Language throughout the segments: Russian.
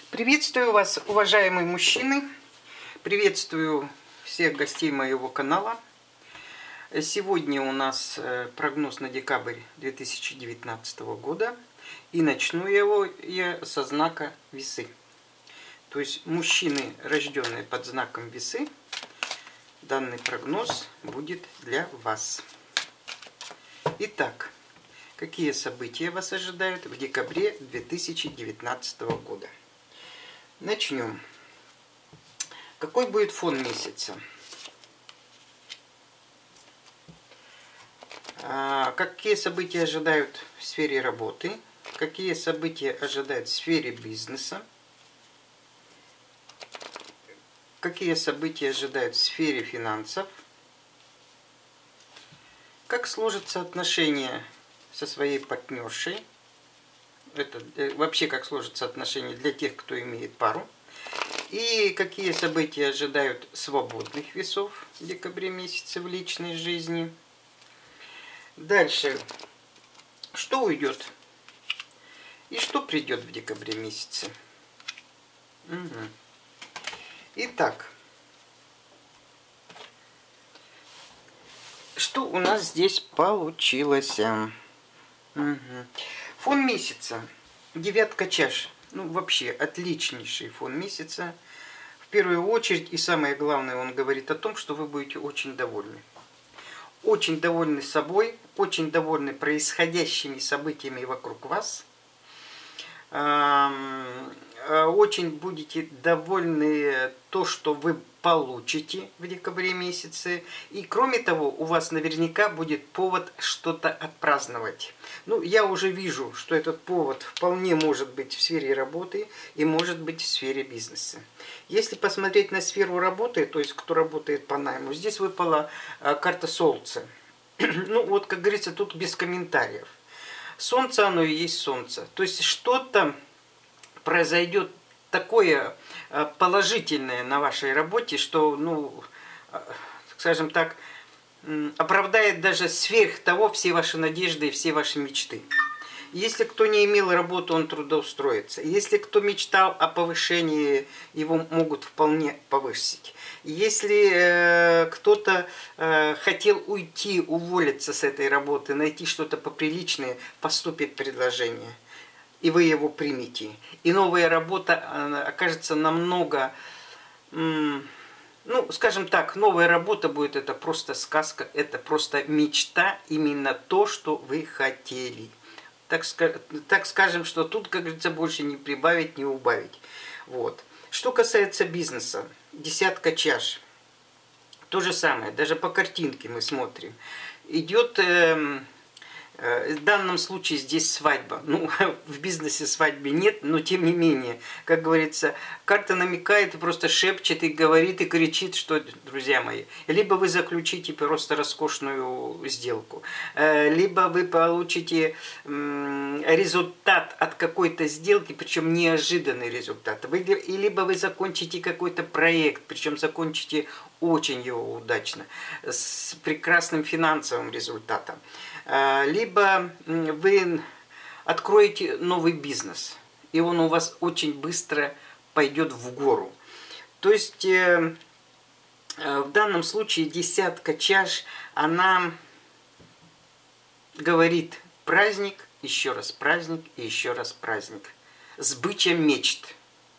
Приветствую вас, уважаемые мужчины. Приветствую всех гостей моего канала. Сегодня у нас прогноз на декабрь 2019 года. И начну я со знака Весы. То есть мужчины, рожденные под знаком Весы, данный прогноз будет для вас. Итак, какие события вас ожидают в декабре 2019 года? Начнем. Какой будет фон месяца? Какие события ожидают в сфере работы? Какие события ожидают в сфере бизнеса? Какие события ожидают в сфере финансов? Как сложатся отношения со своей партнершей? Это вообще как сложатся отношения для тех, кто имеет пару. И какие события ожидают свободных весов в декабре месяце в личной жизни. Дальше. Что уйдет и что придет в декабре месяце. Итак. Что у нас здесь получилось? Фон месяца. Девятка чаш. Ну, вообще, отличнейший фон месяца. В первую очередь, и самое главное, он говорит о том, что вы будете очень довольны. Очень довольны собой, очень довольны происходящими событиями вокруг вас. Очень будете довольны то, что вы получите в декабре месяце. И кроме того, у вас наверняка будет повод что-то отпраздновать. Ну, я уже вижу, что этот повод вполне может быть в сфере работы и может быть в сфере бизнеса. Если посмотреть на сферу работы, то есть кто работает по найму, здесь выпала карта Солнца. Ну, вот, как говорится, тут без комментариев. Солнце, оно и есть солнце. То есть что-то произойдет такое положительное на вашей работе, что, ну, скажем так, оправдает даже сверх того все ваши надежды и все ваши мечты. Если кто не имел работу, он трудоустроится. Если кто мечтал о повышении, его могут вполне повысить. Если кто-то хотел уйти, уволиться с этой работы, найти что-то поприличное, поступит предложение. И вы его примете. И новая работа окажется намного, ну, скажем так, новая работа будет, это просто сказка, это просто мечта, именно то, что вы хотели. Так скажем, что тут, как говорится, больше не прибавить, не убавить. Вот. Что касается бизнеса, десятка чаш. То же самое, даже по картинке мы смотрим. Идет... В данном случае здесь свадьба. Ну, в бизнесе свадьбы нет, но тем не менее, как говорится, карта намекает и просто шепчет, и говорит, и кричит, что, друзья мои, либо вы заключите просто роскошную сделку, либо вы получите результат от какой-то сделки, причем неожиданный результат, и либо вы закончите какой-то проект, причем закончите очень его удачно, с прекрасным финансовым результатом. Либо вы откроете новый бизнес, и он у вас очень быстро пойдет в гору. То есть в данном случае десятка чаш, она говорит праздник, еще раз праздник и еще раз праздник. Сбыча мечт.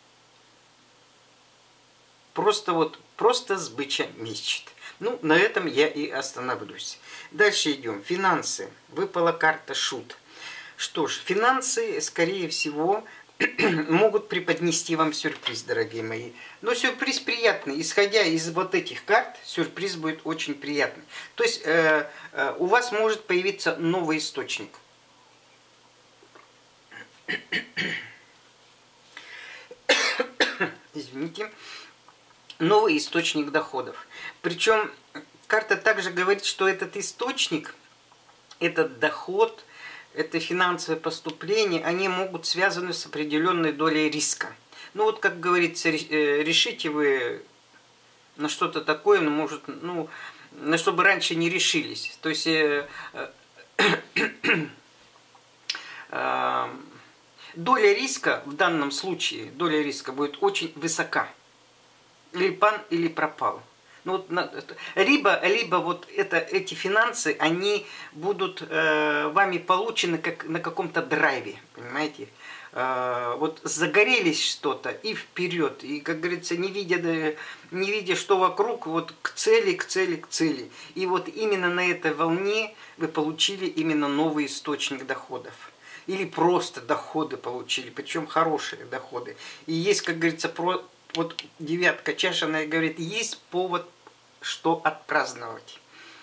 Просто сбыча мечт. Ну, на этом я и остановлюсь. Дальше идем. Финансы. Выпала карта Шут. Что ж, финансы, скорее всего, могут преподнести вам сюрприз, дорогие мои. Но сюрприз приятный. Исходя из вот этих карт, сюрприз будет очень приятный. То есть у вас может появиться новый источник. Извините. Новый источник доходов. Причем карта также говорит, что этот источник, этот доход, это финансовое поступление, они могут связаны с определенной долей риска. Ну вот, как говорится, решите вы на что-то такое, ну, может, ну, на что бы раньше не решились. То есть доля риска в данном случае, доля риска будет очень высока. Или пан, или пропал. Ну, вот, либо вот эти финансы, они будут вами получены как на каком-то драйве, понимаете? Вот загорелись что-то и вперед, и, как говорится, не видя, что вокруг, вот к цели, к цели, к цели. И вот именно на этой волне вы получили именно новый источник доходов. Или просто доходы получили, причем хорошие доходы. И есть, как говорится, вот девятка чаш, она говорит, есть повод, что отпраздновать.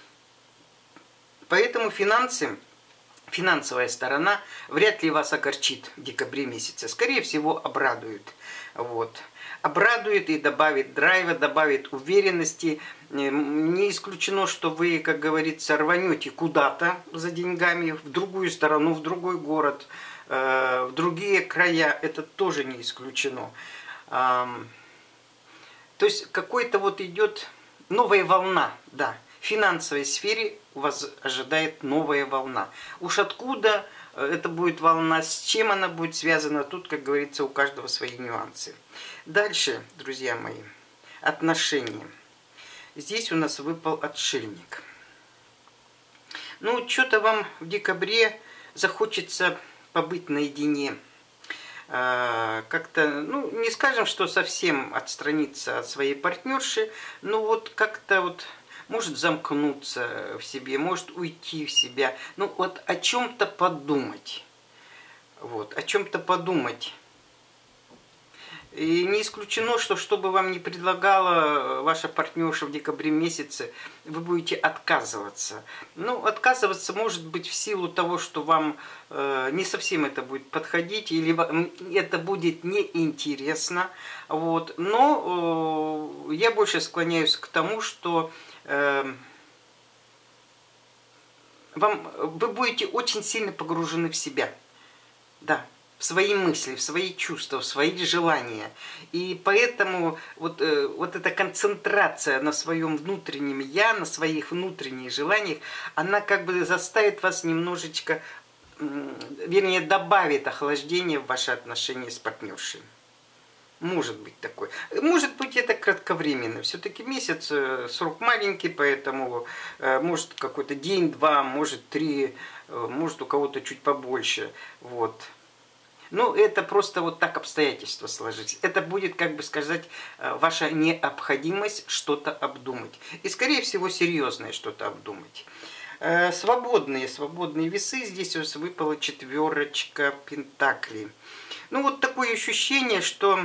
Поэтому финансовая сторона вряд ли вас огорчит в декабре месяце. Скорее всего, обрадует. Вот. Обрадует и добавит драйва, добавит уверенности. Не исключено, что вы, как говорится, рванете куда-то за деньгами, в другую сторону, в другой город, в другие края. Это тоже не исключено. То есть какой-то вот идет новая волна, да. В финансовой сфере вас ожидает новая волна. Уж откуда это будет волна, с чем она будет связана, тут, как говорится, у каждого свои нюансы. Дальше, друзья мои, отношения. Здесь у нас выпал отшельник. Ну, что-то вам в декабре захочется побыть наедине. Как-то, ну, не скажем, что совсем отстраниться от своей партнерши, но вот как-то вот может замкнуться в себе, может уйти в себя. Ну, вот о чем-то подумать. Вот, о чем-то подумать. И не исключено, что бы вам ни предлагала ваша партнерша в декабре месяце, вы будете отказываться. Ну, отказываться может быть в силу того, что вам не совсем это будет подходить, или это будет неинтересно. Вот. Но я больше склоняюсь к тому, что вы будете очень сильно погружены в себя. Да. В свои мысли, в свои чувства, в свои желания. И поэтому вот эта концентрация на своем внутреннем «я», на своих внутренних желаниях, она как бы заставит вас немножечко, вернее, добавит охлаждение в ваши отношения с партнершей. Может быть такой. Может быть это кратковременно. Все-таки месяц, срок маленький, поэтому может какой-то день-два, может 3, может у кого-то чуть побольше. Вот. Ну, это просто вот так обстоятельства сложились. Это будет, как бы сказать, ваша необходимость что-то обдумать. И, скорее всего, серьезное что-то обдумать. Свободные весы. Здесь у вас выпала 4 пентаклей. Ну, вот такое ощущение, что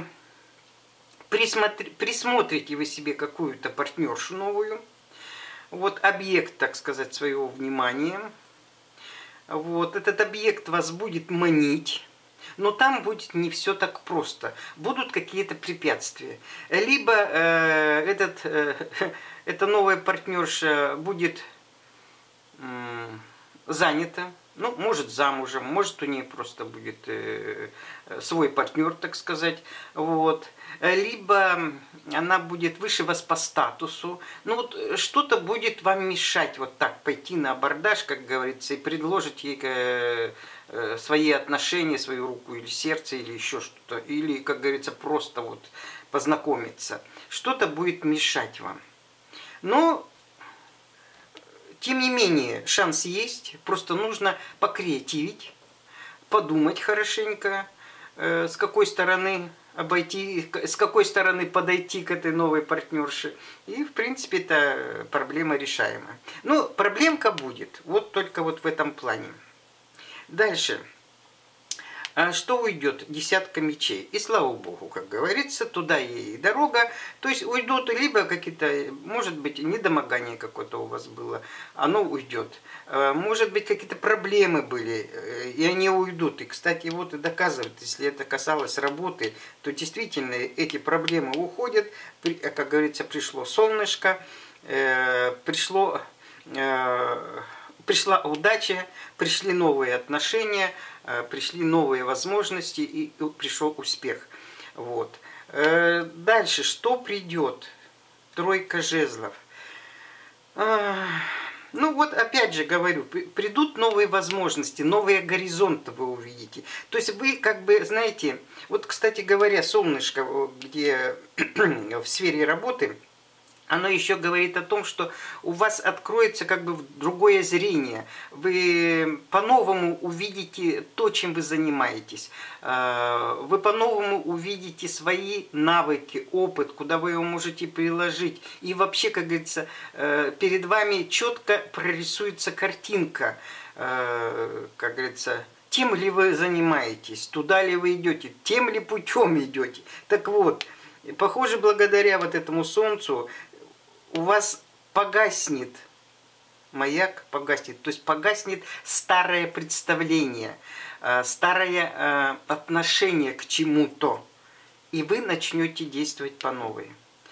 присмотрите вы себе какую-то партнершу новую. Вот объект, так сказать, своего внимания. Вот этот объект вас будет манить. Но там будет не все так просто. Будут какие-то препятствия. Либо эта новая партнерша будет занята, ну, может, замужем, может, у нее просто будет свой партнер, так сказать. Вот. Либо она будет выше вас по статусу. Ну, вот что-то будет вам мешать вот так пойти на абордаж, как говорится, и предложить ей свои отношения, свою руку или сердце, или еще что-то. Или, как говорится, просто вот познакомиться. Что-то будет мешать вам. Но тем не менее, шанс есть, просто нужно покреативить, подумать хорошенько, с какой стороны обойти, с какой стороны подойти к этой новой партнерше. И, в принципе, это проблема решаемая. Ну, проблемка будет, вот только вот в этом плане. Дальше. Что уйдет? 10 мечей. И слава богу, как говорится, туда ей и дорога. То есть уйдут либо какие-то, может быть, недомогание какое-то у вас было, оно уйдет. Может быть, какие-то проблемы были, и они уйдут. И, кстати, вот и доказывают, если это касалось работы, то действительно эти проблемы уходят. Как говорится, пришло солнышко, пришла удача, пришли новые отношения, пришли новые возможности и пришел успех. Вот. Дальше, что придет? 3 жезлов. Ну вот опять же говорю, придут новые возможности, новые горизонты вы увидите. То есть вы как бы, знаете, вот, кстати говоря, солнышко, где в сфере работы, оно еще говорит о том, что у вас откроется как бы другое зрение. Вы по-новому увидите то, чем вы занимаетесь. Вы по-новому увидите свои навыки, опыт, куда вы его можете приложить. И вообще, как говорится, перед вами четко прорисуется картинка, как говорится, тем ли вы занимаетесь, туда ли вы идете, тем ли путем идете. Так вот, похоже, благодаря вот этому солнцу у вас погаснет маяк, погаснет, то есть погаснет старое представление, старое отношение к чему-то, и вы начнете действовать по новой.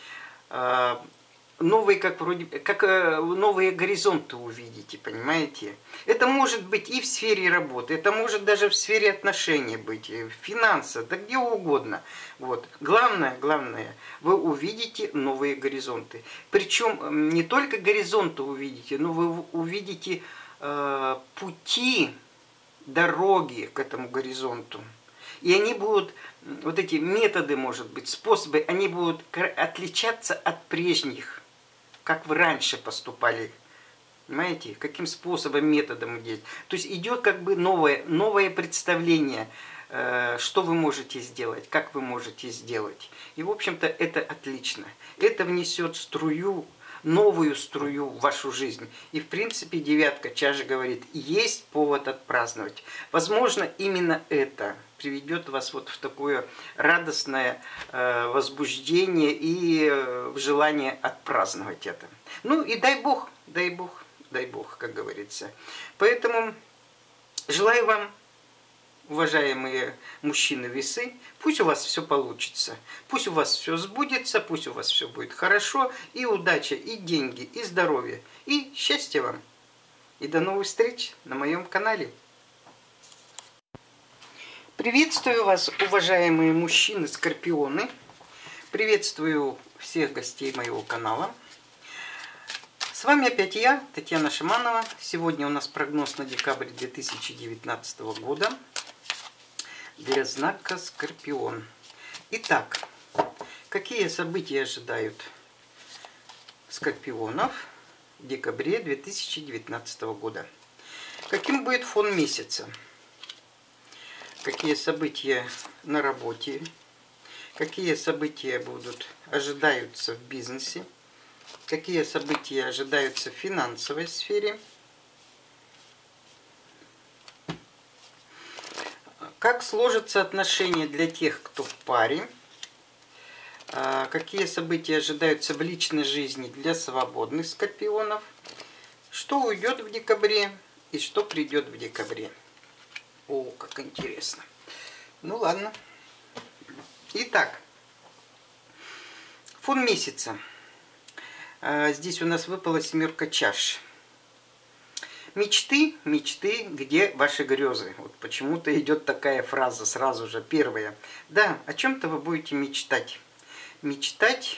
Новые, новые горизонты увидите, понимаете? Это может быть и в сфере работы, это может даже в сфере отношений быть, в финансах, да где угодно. Вот. Главное, вы увидите новые горизонты. Причем не только горизонты увидите, но вы увидите пути, дороги к этому горизонту. И они будут, вот эти методы, может быть, способы, они будут отличаться от прежних. Как вы раньше поступали, понимаете, каким способом, методом действовать. То есть идет как бы новое представление, что вы можете сделать, как вы можете сделать. И, в общем-то, это отлично. Это внесет струю, новую струю в вашу жизнь. И, в принципе, девятка чаш говорит, есть повод отпраздновать. Возможно, именно это приведет вас вот в такое радостное возбуждение и в желание отпраздновать это. Ну и дай Бог, как говорится. Поэтому желаю вам, уважаемые мужчины-весы, пусть у вас все получится, пусть у вас все сбудется, пусть у вас все будет хорошо, и удача, и деньги, и здоровье, и счастья вам. И до новых встреч на моем канале. Приветствую вас, уважаемые мужчины-скорпионы. Приветствую всех гостей моего канала. С вами опять я, Татьяна Шаманова. Сегодня у нас прогноз на декабрь 2019 года для знака Скорпион. Итак, какие события ожидают скорпионов в декабре 2019 года? Каким будет фон месяца? Какие события на работе, какие события ожидаются в бизнесе, какие события ожидаются в финансовой сфере, как сложатся отношения для тех, кто в паре, какие события ожидаются в личной жизни для свободных скорпионов, что уйдет в декабре и что придет в декабре. О, как интересно. Ну ладно. Итак, фон месяца. Здесь у нас выпала семерка чаш. Мечты, где ваши грезы? Вот почему-то идет такая фраза сразу же, первая. Да, о чем-то вы будете мечтать. Мечтать,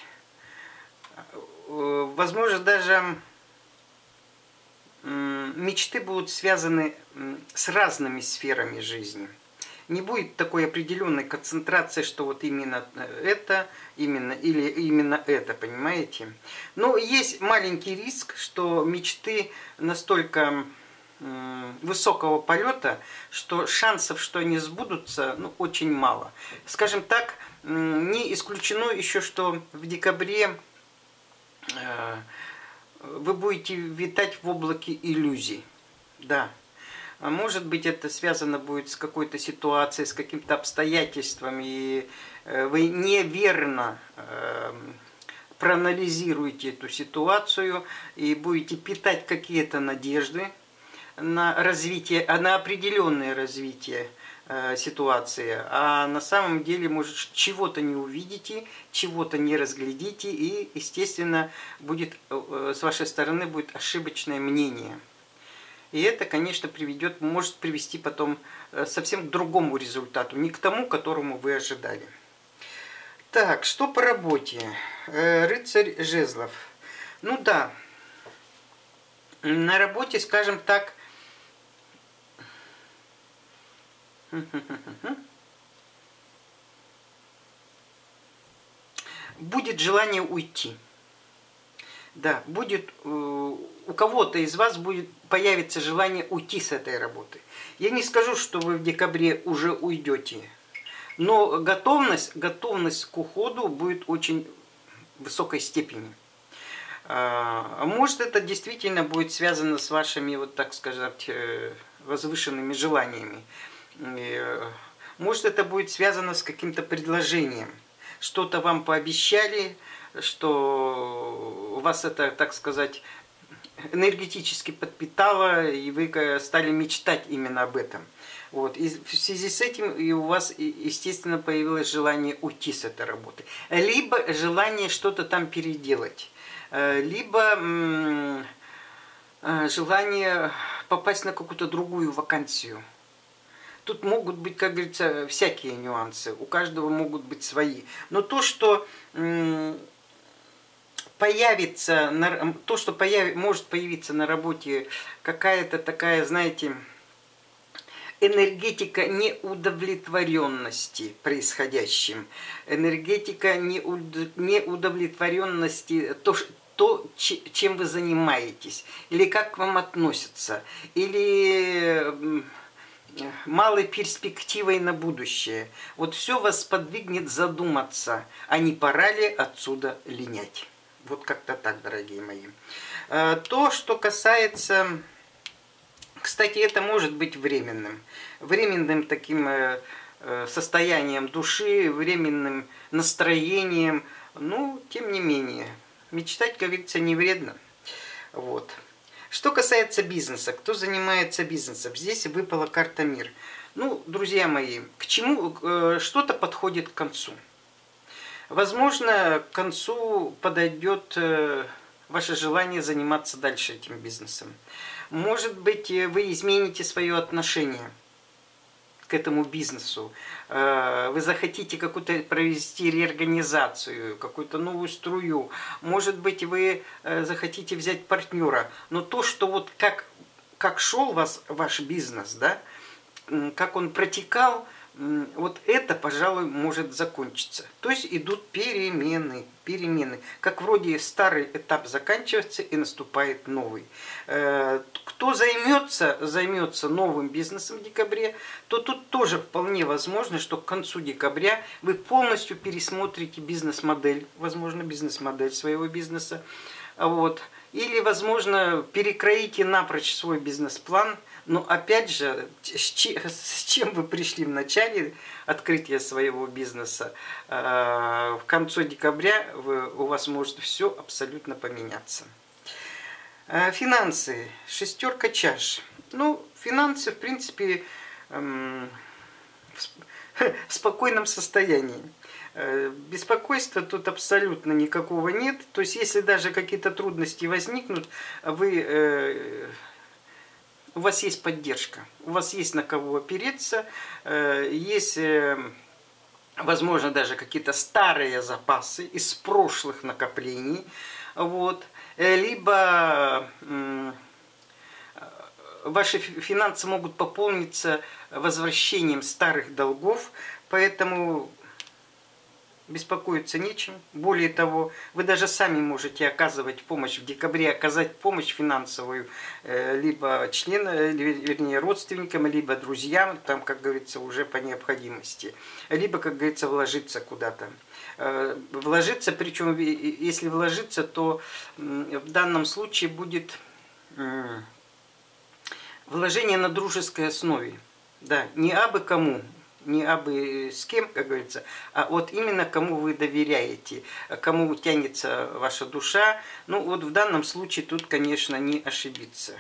возможно, даже мечты будут связаны с разными сферами жизни. Не будет такой определенной концентрации, что вот именно это, или именно это, понимаете? Но есть маленький риск, что мечты настолько высокого полета, что шансов, что они сбудутся, очень мало. Скажем так, не исключено еще, что в декабре вы будете витать в облаке иллюзий. Да. А может быть, это связано будет с какой-то ситуацией, с каким-то обстоятельством, и вы неверно проанализируете эту ситуацию и будете питать какие-то надежды на развитие, на определенное развитие ситуации, а на самом деле, может, чего-то не увидите, чего-то не разглядите, и, естественно, будет, с вашей стороны будет ошибочное мнение. И это, конечно, может привести потом совсем к другому результату, не к тому, которому вы ожидали. Так, что по работе? Рыцарь жезлов. Ну да, На работе, скажем так, будет желание уйти. Да, будет у кого-то из вас появится желание уйти с этой работы. Я не скажу, что вы в декабре уже уйдете, но готовность к уходу будет очень высокой степени. Может, это действительно будет связано с вашими, вот так сказать, возвышенными желаниями. Может, это будет связано с каким-то предложением. Что-то вам пообещали, что вас это, так сказать, энергетически подпитало, и вы стали мечтать именно об этом. Вот. И в связи с этим и у вас, естественно, появилось желание уйти с этой работы. Либо желание что-то там переделать. Либо желание попасть на какую-то другую вакансию. Тут могут быть, как говорится, всякие нюансы. У каждого могут быть свои. Но то, что может появиться на работе какая-то такая, знаете, энергетика неудовлетворенности происходящим, энергетика неудовлетворенности, то, чем вы занимаетесь, или как к вам относятся, или малой перспективой на будущее. Вот все вас сподвигнет задуматься, а не пора ли отсюда линять. Вот как-то так, дорогие мои. То, что касается... Кстати, это может быть временным. Временным таким состоянием души, временным настроением. Но, тем не менее, мечтать, как говорится, не вредно. Вот. Что касается бизнеса, кто занимается бизнесом, здесь выпала карта мир. Ну, друзья мои, к чему что-то подходит к концу. Возможно, к концу подойдет ваше желание заниматься дальше этим бизнесом. Может быть, вы измените свое отношение к этому бизнесу. Вы захотите какую-то провести реорганизацию, какую-то новую струю. Может быть, вы захотите взять партнера. Но то, что вот как шел ваш бизнес, да, как он протекал, вот это, пожалуй, может закончиться. То есть идут перемены. Как вроде старый этап заканчивается и наступает новый. Кто займется новым бизнесом в декабре, то тут тоже вполне возможно, что к концу декабря вы полностью пересмотрите бизнес-модель, возможно, бизнес-модель своего бизнеса. Вот. Или, возможно, перекроите напрочь свой бизнес-план. Но опять же, с чем вы пришли в начале открытия своего бизнеса, в конце декабря у вас может все абсолютно поменяться. Финансы. Шестерка чаш. Ну, финансы, в принципе, в спокойном состоянии. Беспокойства тут абсолютно никакого нет. То есть, если даже какие-то трудности возникнут, у вас есть поддержка, у вас есть на кого опереться, есть, возможно, даже какие-то старые запасы из прошлых накоплений, вот. Либо ваши финансы могут пополниться возвращением старых долгов, поэтому беспокоиться нечем. Более того, вы даже сами можете оказывать помощь в декабре, оказать помощь финансовую либо вернее, родственникам, либо друзьям, там, как говорится, уже по необходимости. Либо, как говорится, вложиться куда-то. Вложиться, причем, если вложиться, то в данном случае будет вложение на дружеской основе. Да, не абы кому, не абы с кем, как говорится, а вот именно кому вы доверяете, кому тянется ваша душа. Ну вот в данном случае тут, конечно, не ошибиться.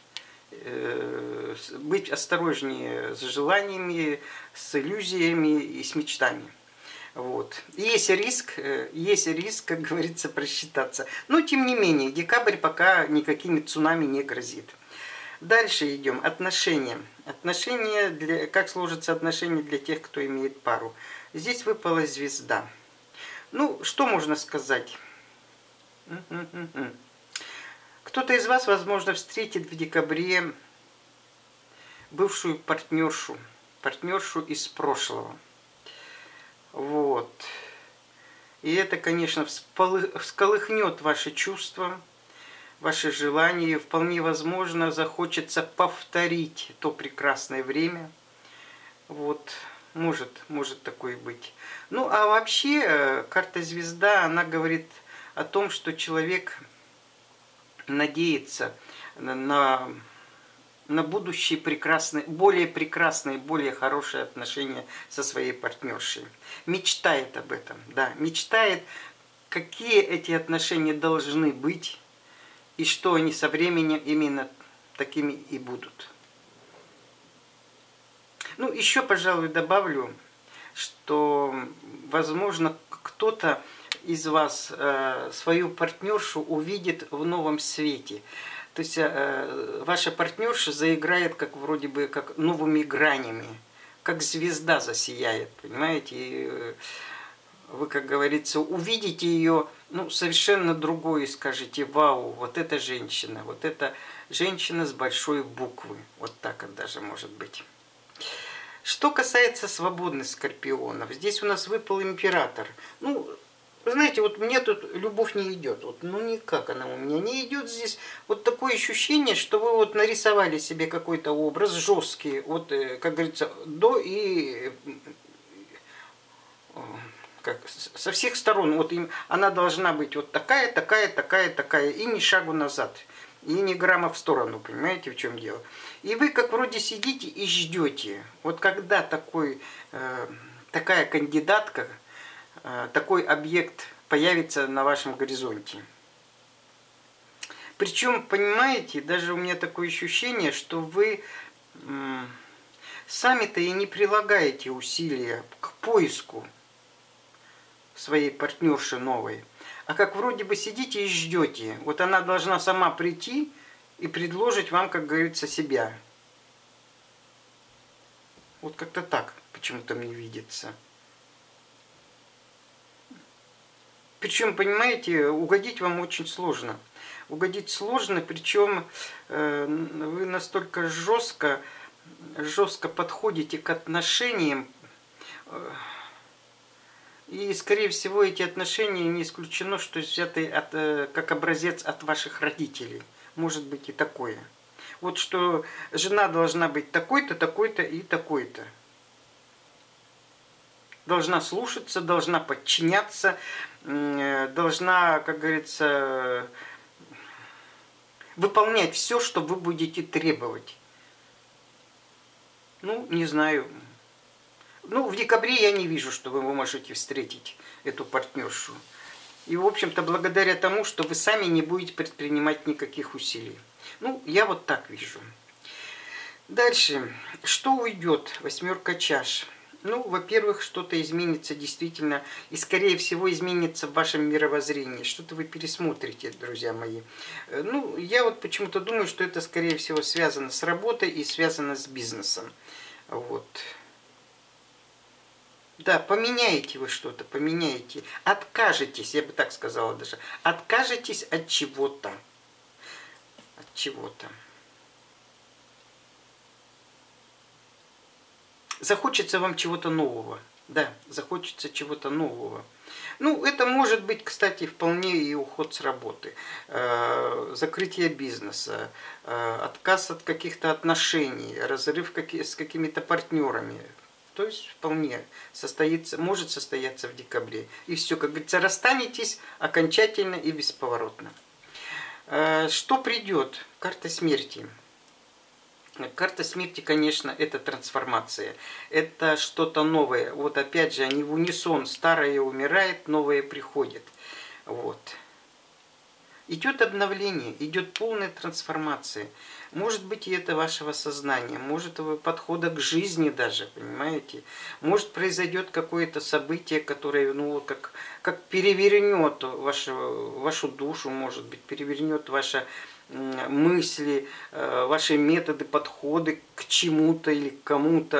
Быть осторожнее с желаниями, с иллюзиями и с мечтами. Вот. Есть риск, как говорится, просчитаться. Но тем не менее, декабрь пока никакими цунами не грозит. Дальше идем. Отношения. Как сложатся отношения для тех, кто имеет пару. Здесь выпала звезда. Ну, что можно сказать? Кто-то из вас, возможно, встретит в декабре бывшую партнершу из прошлого. Вот. И это, конечно, всколыхнет ваши чувства, ваши желания. Вполне возможно, захочется повторить то прекрасное время. Вот. Может такое быть. Ну, а вообще, карта Звезда, она говорит о том, что человек надеется на будущие прекрасные, более хорошие отношения со своей партнершей. Мечтает об этом, да, мечтает, какие эти отношения должны быть, и что они со временем именно такими и будут. Ну, еще, пожалуй, добавлю, что, возможно, кто-то из вас свою партнершу увидит в новом свете. То есть ваша партнерша заиграет как вроде бы как новыми гранями, как звезда засияет, понимаете? И вы, как говорится, увидите ее совершенно другой и скажете: вау, вот эта женщина с большой буквы. Вот так вот даже может быть. Что касается свободных скорпионов, здесь у нас выпал император. Ну, вы знаете, вот мне тут любовь не идет. Вот, никак она у меня не идет здесь. Вот такое ощущение, что вы вот нарисовали себе какой-то образ жесткий. Вот, как говорится, до и со всех сторон. Вот она должна быть вот такая, и ни шагу назад. И ни грамма в сторону, понимаете, в чем дело. И вы как вроде сидите и ждете. Вот когда такая кандидатка, такой объект появится на вашем горизонте. Причем, понимаете, даже у меня такое ощущение, что вы сами-то и не прилагаете усилия к поиску своей партнерши новой. А как вроде бы сидите и ждете. Вот она должна сама прийти и предложить вам, как говорится, себя. Вот как-то так почему-то мне видится. Причем, понимаете, угодить вам очень сложно. Угодить сложно, причем вы настолько жестко подходите к отношениям. И, скорее всего, эти отношения не исключено, что взяты как образец от ваших родителей. Может быть и такое. Вот что жена должна быть такой-то, такой-то и такой-то. Должна слушаться, должна подчиняться, должна, как говорится, выполнять все, что вы будете требовать. Ну, не знаю. Ну, в декабре я не вижу, что вы можете встретить эту партнершу. И, в общем-то, благодаря тому, что вы сами не будете предпринимать никаких усилий. Ну, я вот так вижу. Дальше. Что уйдет? Восьмерка чаш. Ну, во-первых, что-то изменится действительно, и, скорее всего, изменится в вашем мировоззрении. Что-то вы пересмотрите, друзья мои. Ну, я вот почему-то думаю, что это, скорее всего, связано с работой и связано с бизнесом. Вот. Да, поменяете вы что-то, поменяете. Откажетесь, я бы так сказала даже. Откажетесь от чего-то. От чего-то. Захочется вам чего-то нового. Да, захочется чего-то нового. Ну, это может быть, кстати, вполне и уход с работы. Закрытие бизнеса, отказ от каких-то отношений, разрыв с какими-то партнерами. То есть вполне может состояться в декабре. И все, как говорится, расстанетесь окончательно и бесповоротно. Что придет? Карта смерти. Карта смерти, конечно, это трансформация. Это что-то новое. Вот опять же, они в унисон. Старое умирает, новое приходит. Вот. Идет обновление, идет полная трансформация. Может быть, и это вашего сознания, может, подхода к жизни даже, понимаете? Может, произойдет какое-то событие, которое, как перевернет вашу душу, может быть, перевернет ваши мысли, ваши методы, подходы к чему-то или к кому-то.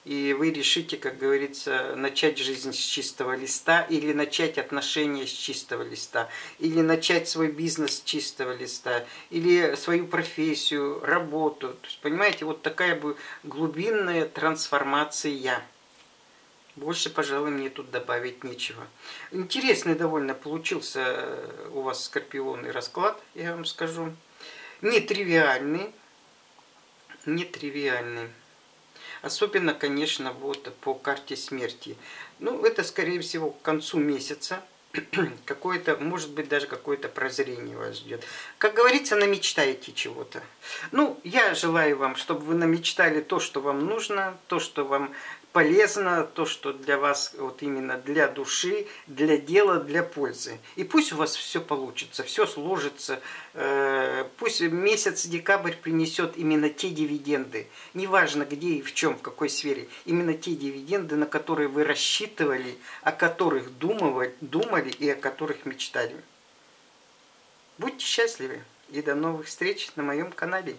и вы решите, как говорится, начать жизнь с чистого листа, или начать отношения с чистого листа, или начать свой бизнес с чистого листа, или свою профессию, работу. То есть, понимаете, вот такая бы глубинная трансформация. Больше, пожалуй, мне тут добавить нечего. Интересный довольно получился у вас скорпионный расклад, я вам скажу. Нетривиальный. Нетривиальный. Особенно, конечно, вот по карте смерти. Ну, это, скорее всего, к концу месяца. Какое-то, может быть, даже какое-то прозрение вас ждет. Как говорится, намечтаете чего-то. Ну, я желаю вам, чтобы вы намечтали то, что вам нужно, то, что вам полезно, то, что для вас вот именно для души, для дела, для пользы. И пусть у вас все получится, все сложится. Пусть месяц декабрь принесет именно те дивиденды. Неважно где и в чем, в какой сфере. Именно те дивиденды, на которые вы рассчитывали, о которых думали и о которых мечтали. Будьте счастливы и до новых встреч на моем канале.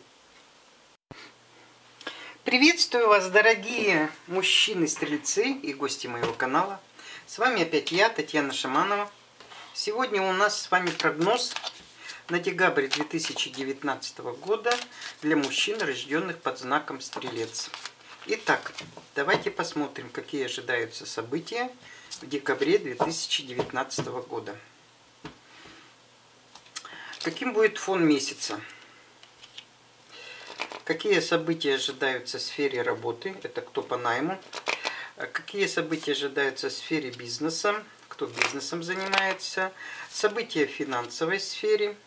Приветствую вас, дорогие мужчины-стрельцы и гости моего канала. С вами опять я, Татьяна Шаманова. Сегодня у нас с вами прогноз на декабрь 2019 года для мужчин, рожденных под знаком Стрелец. Итак, давайте посмотрим, какие ожидаются события в декабре 2019 года. Каким будет фон месяца? Какие события ожидаются в сфере работы? Это кто по найму. Какие события ожидаются в сфере бизнеса? Кто бизнесом занимается? События в финансовой сфере.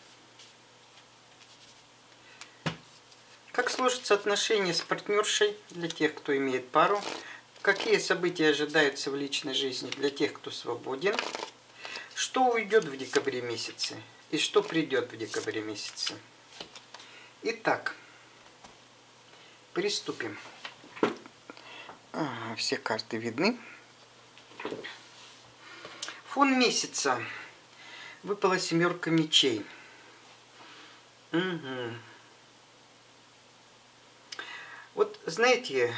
Как сложатся отношения с партнершей для тех, кто имеет пару? Какие события ожидаются в личной жизни для тех, кто свободен? Что уйдет в декабре месяце? И что придет в декабре месяце? Итак. Приступим. Все карты видны. Фон месяца. Выпала семерка мечей. Угу. Вот знаете,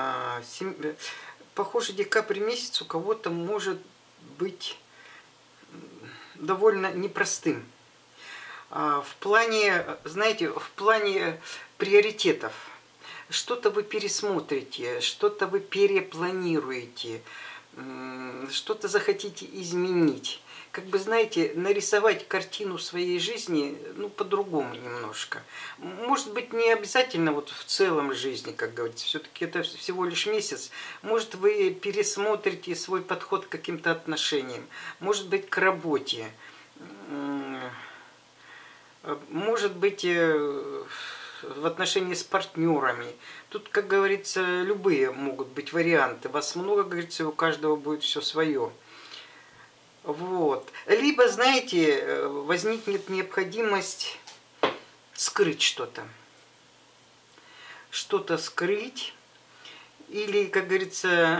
похоже, декабрь месяц у кого-то может быть довольно непростым. В плане, знаете, в плане приоритетов. Что-то вы пересмотрите, что-то вы перепланируете, что-то захотите изменить. Как бы, знаете, нарисовать картину своей жизни, ну, по-другому немножко. Может быть, не обязательно вот в целом жизни, как говорится, все-таки это всего лишь месяц. Может, вы пересмотрите свой подход к каким-то отношениям, может быть, к работе, может быть, в отношении с партнерами. Тут, как говорится, любые могут быть варианты. Вас много, говорится, у каждого будет все свое. Вот. Либо, знаете, возникнет необходимость скрыть что-то. Что-то скрыть. Или, как говорится,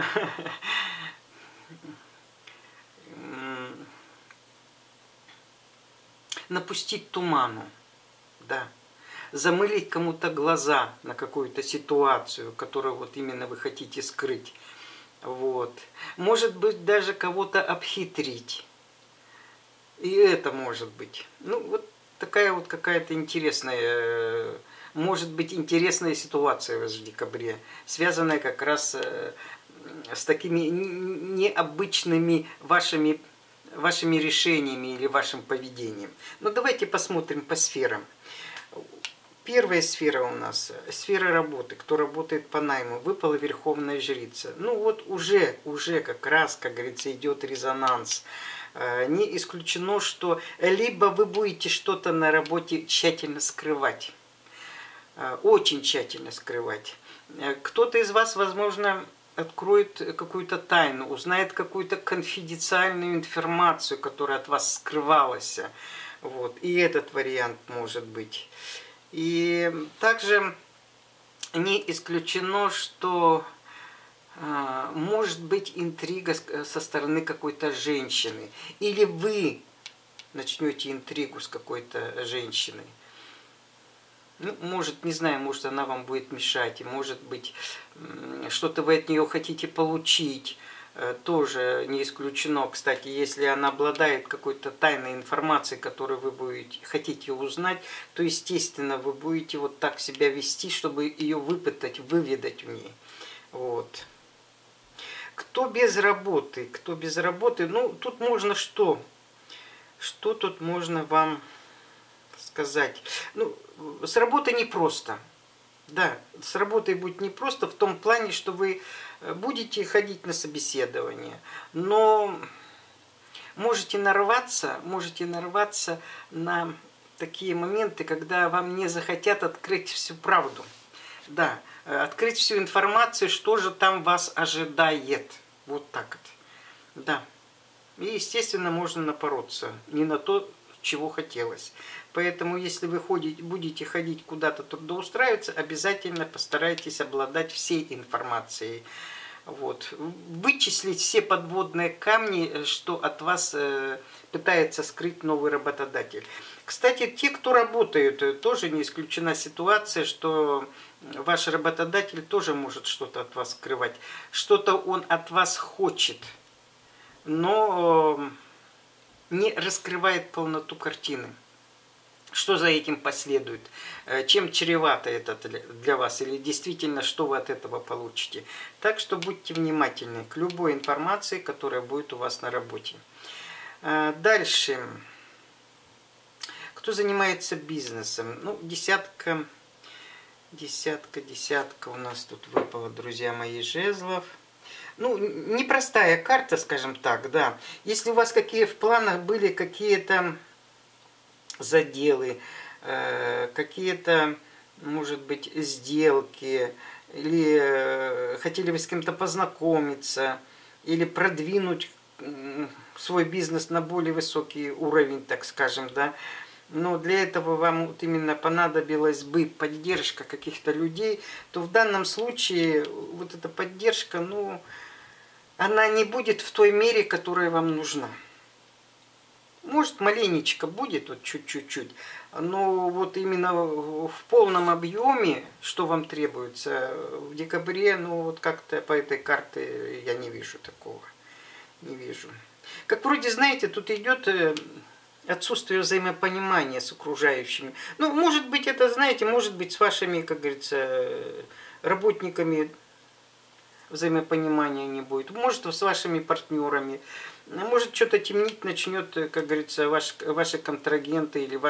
напустить туману. Да. Замылить кому-то глаза на какую-то ситуацию, которую вот именно вы хотите скрыть. Вот. Может быть, даже кого-то обхитрить. И это может быть. Ну, вот такая вот какая-то интересная, может быть, интересная ситуация у вас в декабре, связанная как раз с такими необычными вашими решениями или вашим поведением. Но давайте посмотрим по сферам. Первая сфера у нас, сфера работы, кто работает по найму, выпала Верховная Жрица. Ну вот уже как раз, как говорится, идет резонанс. Не исключено, что либо вы будете что-то на работе тщательно скрывать, очень тщательно скрывать. Кто-то из вас, возможно, откроет какую-то тайну, узнает какую-то конфиденциальную информацию, которая от вас скрывалась. Вот. И этот вариант может быть. И также не исключено, что может быть интрига со стороны какой-то женщины. Или вы начнете интригу с какой-то женщиной. Ну, может, не знаю, может, она вам будет мешать, и может быть, что-то вы от нее хотите получить. Тоже не исключено, кстати, если она обладает какой-то тайной информацией, которую вы хотите узнать, то, естественно, вы будете вот так себя вести, чтобы ее выпытать, выведать в ней. Вот. Кто без работы? Кто без работы? Ну, тут можно что? Что тут можно вам сказать? Ну, с работой непросто. Да, с работой будет непросто в том плане, что вы будете ходить на собеседование, но можете нарваться на такие моменты, когда вам не захотят открыть всю правду. Да, открыть всю информацию, что же там вас ожидает. Вот так вот. Да. И, естественно, можно напороться не на то, чего хотелось. Поэтому, если вы будете ходить куда-то трудоустраиваться, обязательно постарайтесь обладать всей информацией. Вот. Вычислить все подводные камни, что от вас пытается скрыть новый работодатель. Кстати, те, кто работают, тоже не исключена ситуация, что ваш работодатель тоже может что-то от вас скрывать. Что-то он от вас хочет, но не раскрывает полноту картины. Что за этим последует? Чем чревато это для вас? Или действительно, что вы от этого получите? Так что будьте внимательны к любой информации, которая будет у вас на работе. Дальше. Кто занимается бизнесом? Ну, десятка у нас тут выпала, друзья мои, жезлов. Ну, непростая карта, скажем так, да. Если у вас в планах были какие-то заделы, какие-то, может быть, сделки, или хотели вы с кем-то познакомиться, или продвинуть свой бизнес на более высокий уровень, так скажем, да. Но для этого вам вот именно понадобилась бы поддержка каких-то людей, то в данном случае вот эта поддержка, ну, она не будет в той мере, которая вам нужна. Может, маленечко будет, вот чуть-чуть, но вот именно в полном объеме, что вам требуется в декабре, ну вот как-то по этой карте я не вижу такого. Не вижу. Как вроде, знаете, тут идет отсутствие взаимопонимания с окружающими. Ну, может быть, это, знаете, может быть, с вашими, как говорится, работниками взаимопонимания не будет. Может, с вашими партнерами. Может, что-то темнить начнет, как говорится, ваши контрагенты или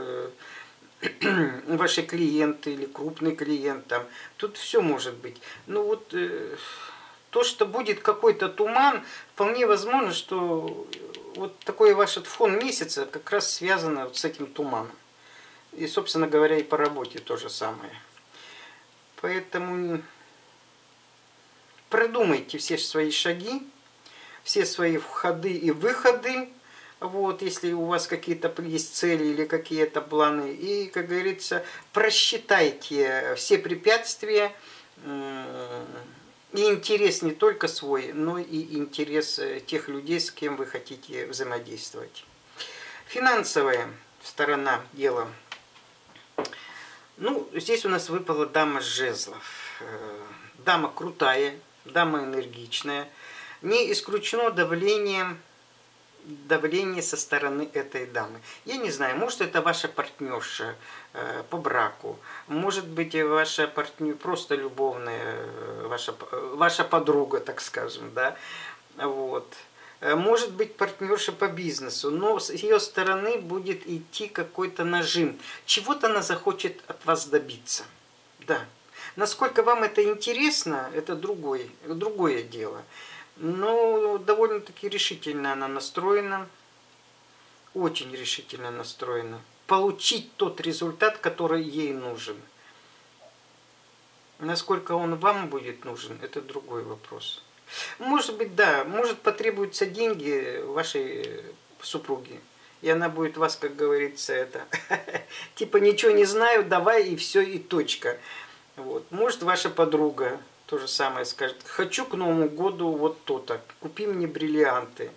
ваши клиенты или крупный клиент. Там. Тут все может быть. Ну вот то, что будет какой-то туман, вполне возможно, что вот такой ваш фон месяца как раз связано вот с этим туманом. И, собственно говоря, и по работе то же самое. Поэтому продумайте все свои шаги, все свои входы и выходы, вот, если у вас какие-то есть цели или какие-то планы, и, как говорится, просчитайте все препятствия, и интерес не только свой, но и интерес тех людей, с кем вы хотите взаимодействовать. Финансовая сторона дела. Ну, здесь у нас выпала дама жезлов. Дама крутая, дама энергичная. Не исключено давление со стороны этой дамы. Я не знаю, может, это ваша партнерша по браку, может быть, ваша партнер просто любовная, ваша подруга, так скажем, да, вот. Может быть, партнерша по бизнесу, но с ее стороны будет идти какой-то нажим. Чего-то она захочет от вас добиться, да. Насколько вам это интересно, это другое дело. Но довольно-таки решительно она настроена, очень решительно настроена. Получить тот результат, который ей нужен. Насколько он вам будет нужен, это другой вопрос. Может быть, да, может потребуются деньги вашей супруги. И она будет вас, как говорится, это типа ничего не знаю, давай и все, и точка. Вот. Может, ваша подруга то же самое скажет: хочу к Новому году вот то-то, купи мне бриллианты.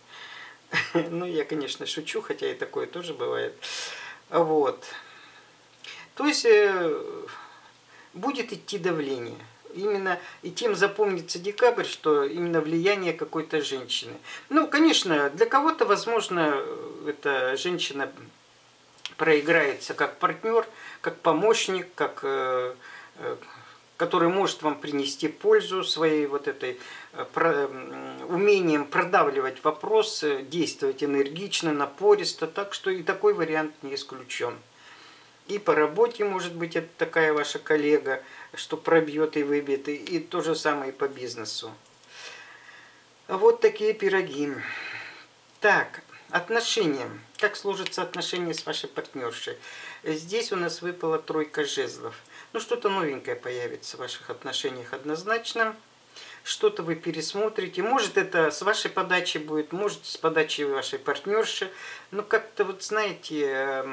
Ну, я, конечно, шучу, хотя и такое тоже бывает. Вот. То есть будет идти давление. Именно и тем запомнится декабрь, что именно влияние какой-то женщины. Ну, конечно, для кого-то, возможно, эта женщина проиграется как партнер, как помощник, как который может вам принести пользу своей вот этой умением продавливать вопросы, действовать энергично, напористо, так что и такой вариант не исключен. И по работе, может быть, это такая ваша коллега, что пробьет и выбьет, и то же самое и по бизнесу. Вот такие пироги. Так, отношения. Как сложатся отношения с вашей партнершей? Здесь у нас выпала тройка жезлов. Ну, что-то новенькое появится в ваших отношениях однозначно. Что-то вы пересмотрите. Может, это с вашей подачи будет, может, с подачи вашей партнерши. Но как-то, вот знаете,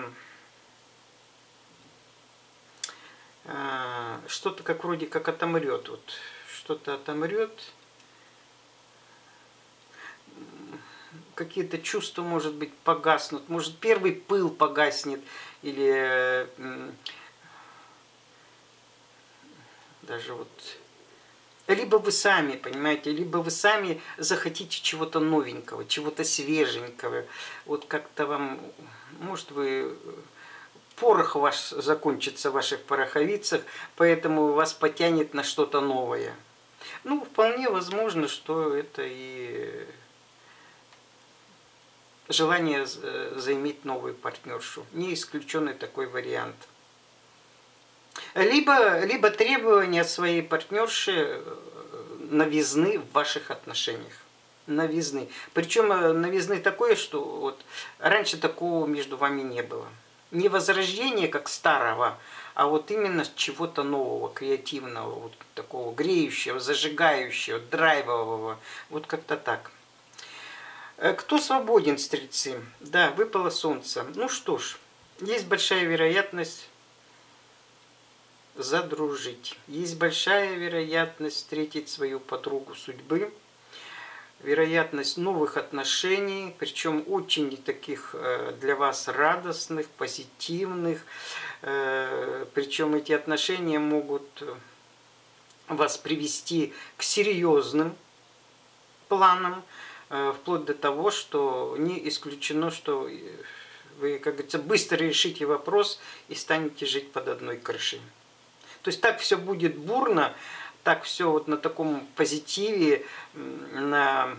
что-то как вроде как отомрет. Вот, что-то отомрет. Какие-то чувства, может быть, погаснут. Может, первый пыл погаснет. Или даже вот... Либо вы сами, понимаете, либо вы сами захотите чего-то новенького, чего-то свеженького. Вот как-то вам, может, вы... Порох ваш закончится в ваших пороховицах, поэтому вас потянет на что-то новое. Ну, вполне возможно, что это и желание заиметь новую партнершу. Не исключенный такой вариант. Либо требования своей партнерши новизны в ваших отношениях. Новизны. Причем новизны такое, что вот раньше такого между вами не было. Не возрождение как старого, а вот именно чего-то нового, креативного, вот такого греющего, зажигающего, драйвового. Вот как-то так. Кто свободен, стрельцы? Да, выпало солнце. Ну что ж, есть большая вероятность задружить. Есть большая вероятность встретить свою подругу судьбы. Вероятность новых отношений, причем очень таких для вас радостных, позитивных. Причем эти отношения могут вас привести к серьезным планам, вплоть до того, что не исключено, что вы, как говорится, быстро решите вопрос и станете жить под одной крышей. То есть так все будет бурно, так все вот на таком позитиве, на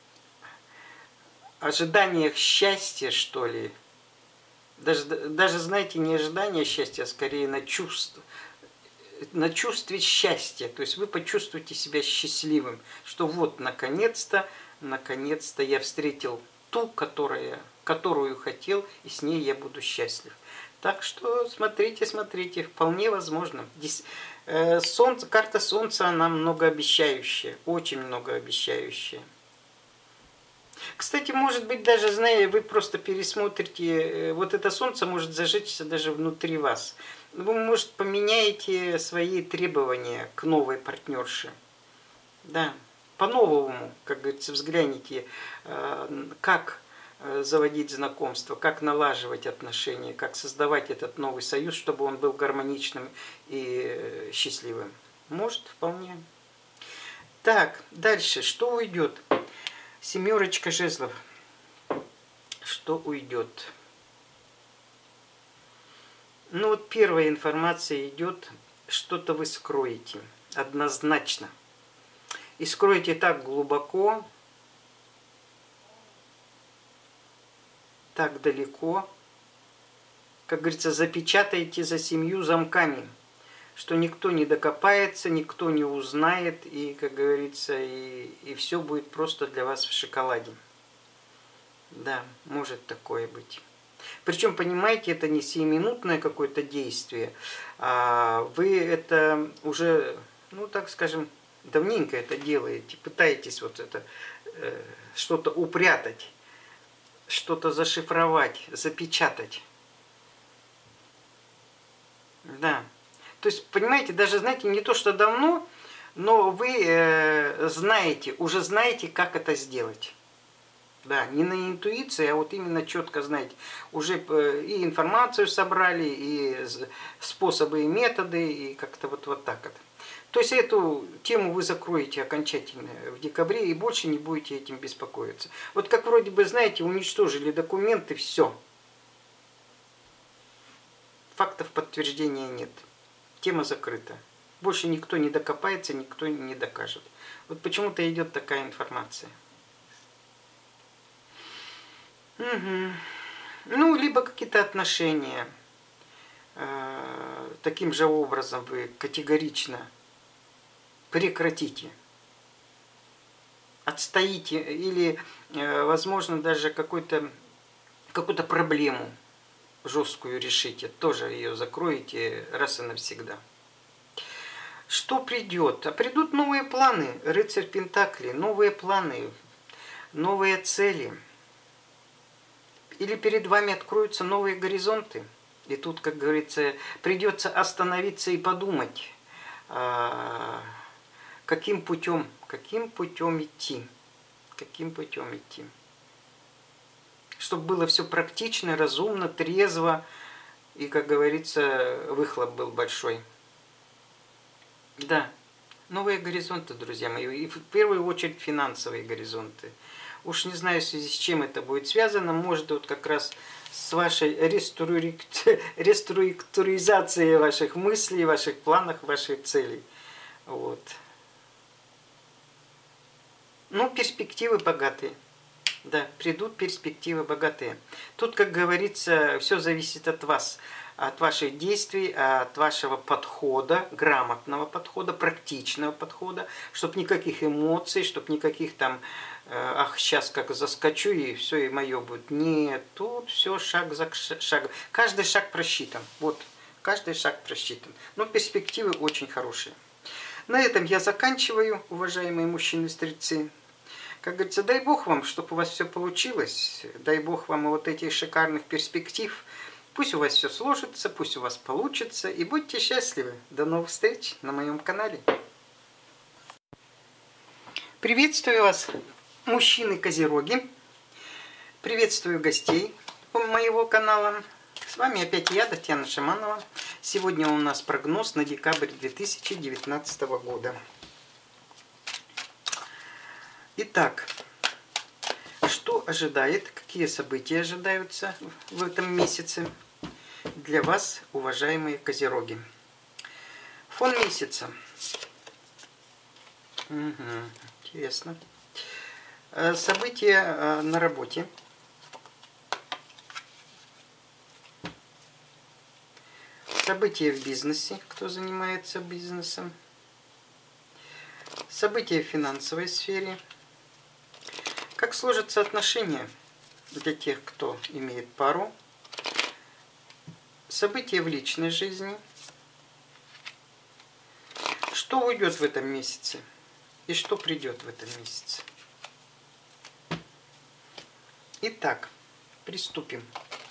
ожиданиях счастья, что ли. Даже знаете, не ожидание счастья, а скорее на чувстве счастья. То есть вы почувствуете себя счастливым, что вот наконец-то я встретил ту, которую хотел, и с ней я буду счастлив. Так что смотрите, вполне возможно. Карта Солнца, она многообещающая, очень многообещающая. Кстати, может быть, даже, зная, вы просто пересмотрите, вот это Солнце может зажечься даже внутри вас. Вы, может, поменяете свои требования к новой партнерше. Да, по-новому, как говорится, взгляните, как заводить знакомство, как налаживать отношения, как создавать этот новый союз, чтобы он был гармоничным и счастливым. Может, вполне. Так, дальше, что уйдет? Семерочка жезлов. Что уйдет? Ну вот первая информация идет, что-то вы скроете, однозначно. И скроете так глубоко, так далеко, как говорится, запечатаете за 7 замками, что никто не докопается, никто не узнает, и, как говорится, и все будет просто для вас в шоколаде. Да, может такое быть. Причем, понимаете, это не сиюминутное какое-то действие, а вы это уже, ну так скажем, давненько это делаете, пытаетесь вот это что-то упрятать, что-то зашифровать, запечатать. Да. То есть, понимаете, даже, знаете, не то, что давно, но вы знаете, уже знаете, как это сделать. Да, не на интуиции, а вот именно четко, знаете, уже и информацию собрали, и способы и методы, и как-то вот так вот. То есть эту тему вы закроете окончательно в декабре и больше не будете этим беспокоиться. Вот как вроде бы, знаете, уничтожили документы, все. Фактов подтверждения нет. Тема закрыта. Больше никто не докопается, никто не докажет. Вот почему-то идет такая информация. Угу. Ну, либо какие-то отношения. Таким же образом вы категорично прекратите. Отстоите или, возможно, даже какую-то проблему жесткую решите. Тоже ее закроете раз и навсегда. Что придет? А придут новые планы. Рыцарь Пентаклей. Новые планы. Новые цели. Или перед вами откроются новые горизонты. И тут, как говорится, придется остановиться и подумать, каким путем идти. Каким путем идти. Чтобы было все практично, разумно, трезво. И, как говорится, выхлоп был большой. Да, новые горизонты, друзья мои. И в первую очередь финансовые горизонты. Уж не знаю, в связи с чем это будет связано. Может, вот как раз с вашей реструктуризацией ваших мыслей, ваших планов, ваших целей. Вот. Ну, перспективы богатые. Да, придут перспективы богатые. Тут, как говорится, все зависит от вас. От ваших действий, от вашего подхода, грамотного подхода, практичного подхода, чтобы никаких эмоций, чтобы никаких там, ах, сейчас как заскочу и все, и мое будет. Нет, тут все шаг за шагом. Каждый шаг просчитан. Вот, каждый шаг просчитан. Но перспективы очень хорошие. На этом я заканчиваю, уважаемые мужчины-стрельцы. Как говорится, дай Бог вам, чтобы у вас все получилось. Дай Бог вам вот этих шикарных перспектив. Пусть у вас все сложится, пусть у вас получится. И будьте счастливы. До новых встреч на моем канале. Приветствую вас, мужчины-козероги. Приветствую гостей моего канала. С вами опять я, Татьяна Шаманова. Сегодня у нас прогноз на декабрь 2019 года. Итак, что ожидает, какие события ожидаются в этом месяце для вас, уважаемые козероги? Фон месяца. Интересно. События на работе. События в бизнесе, кто занимается бизнесом. События в финансовой сфере. Как сложатся отношения для тех, кто имеет пару. События в личной жизни. Что уйдет в этом месяце и что придет в этом месяце. Итак, приступим.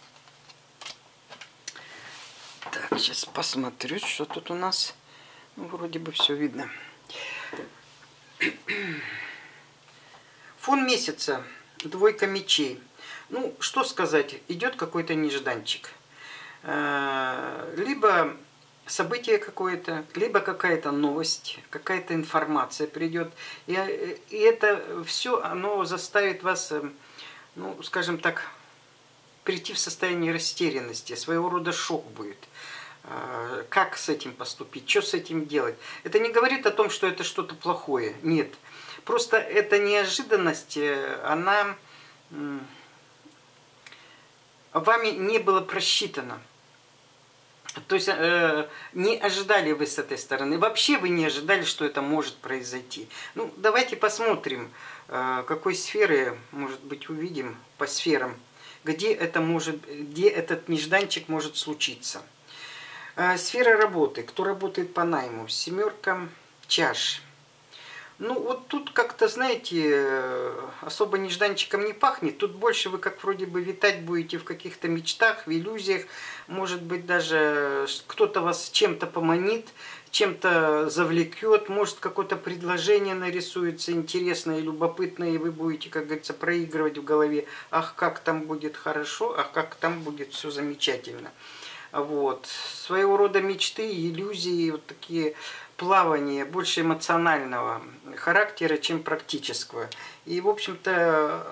Так, сейчас посмотрю, что тут у нас. Ну, вроде бы все видно. Фон месяца. Двойка мечей. Ну, что сказать, идет какой-то нежданчик. Либо событие какое-то, либо какая-то новость, какая-то информация придет. И это все, оно заставит вас, ну, скажем так, прийти в состояние растерянности. Своего рода шок будет. Как с этим поступить, что с этим делать. Это не говорит о том, что это что-то плохое. Нет. Просто эта неожиданность, она вами не была просчитана. То есть не ожидали вы с этой стороны. Вообще вы не ожидали, что это может произойти. Ну, давайте посмотрим, какой сферы, может быть, увидим по сферам, где этот нежданчик может случиться. Сфера работы. Кто работает по найму? Семерка чаш. Ну, вот тут как-то, знаете, особо нежданчиком не пахнет. Тут больше вы как вроде бы витать будете в каких-то мечтах, в иллюзиях. Может быть, даже кто-то вас чем-то поманит, чем-то завлекет, может какое-то предложение нарисуется интересное и любопытное, и вы будете, как говорится, проигрывать в голове, ах, как там будет хорошо, ах, как там будет все замечательно. Вот. Своего рода мечты, иллюзии, вот такие плавания больше эмоционального характера, чем практического. И, в общем-то,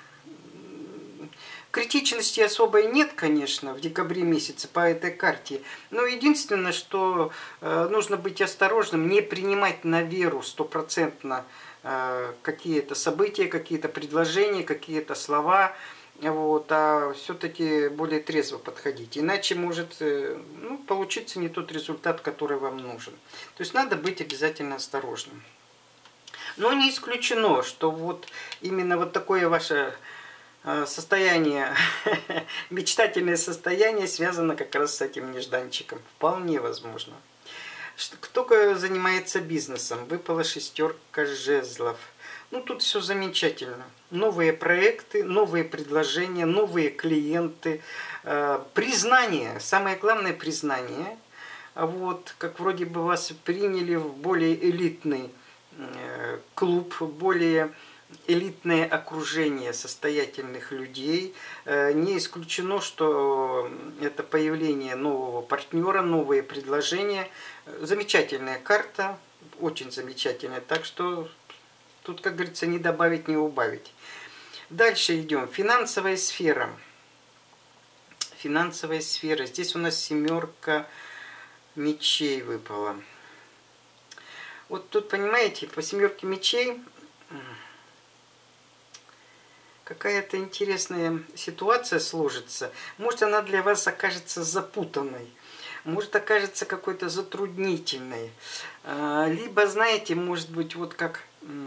критичности особой нет, конечно, в декабре месяце по этой карте. Но единственное, что нужно быть осторожным, не принимать на веру стопроцентно какие-то события, какие-то предложения, какие-то слова, вот, а все-таки более трезво подходить. Иначе может получиться не тот результат, который вам нужен. То есть надо быть обязательно осторожным. Но не исключено, что вот именно вот такое ваше состояние, мечтательное состояние связано как раз с этим нежданчиком. Вполне возможно. Кто занимается бизнесом? Выпала шестерка жезлов. Ну, тут все замечательно. Новые проекты, новые предложения, новые клиенты, признание, самое главное признание. Вот, как вроде бы вас приняли в более элитный клуб, более элитное окружение состоятельных людей. Не исключено, что это появление нового партнера, новые предложения. Замечательная карта, очень замечательная. Так что тут, как говорится, не добавить, не убавить. Дальше идем. Финансовая сфера. Финансовая сфера. Здесь у нас семерка мечей выпала. Вот тут, понимаете, по семерке мечей какая-то интересная ситуация сложится. Может, она для вас окажется запутанной. Может, окажется какой-то затруднительной. Либо, знаете, может быть, вот как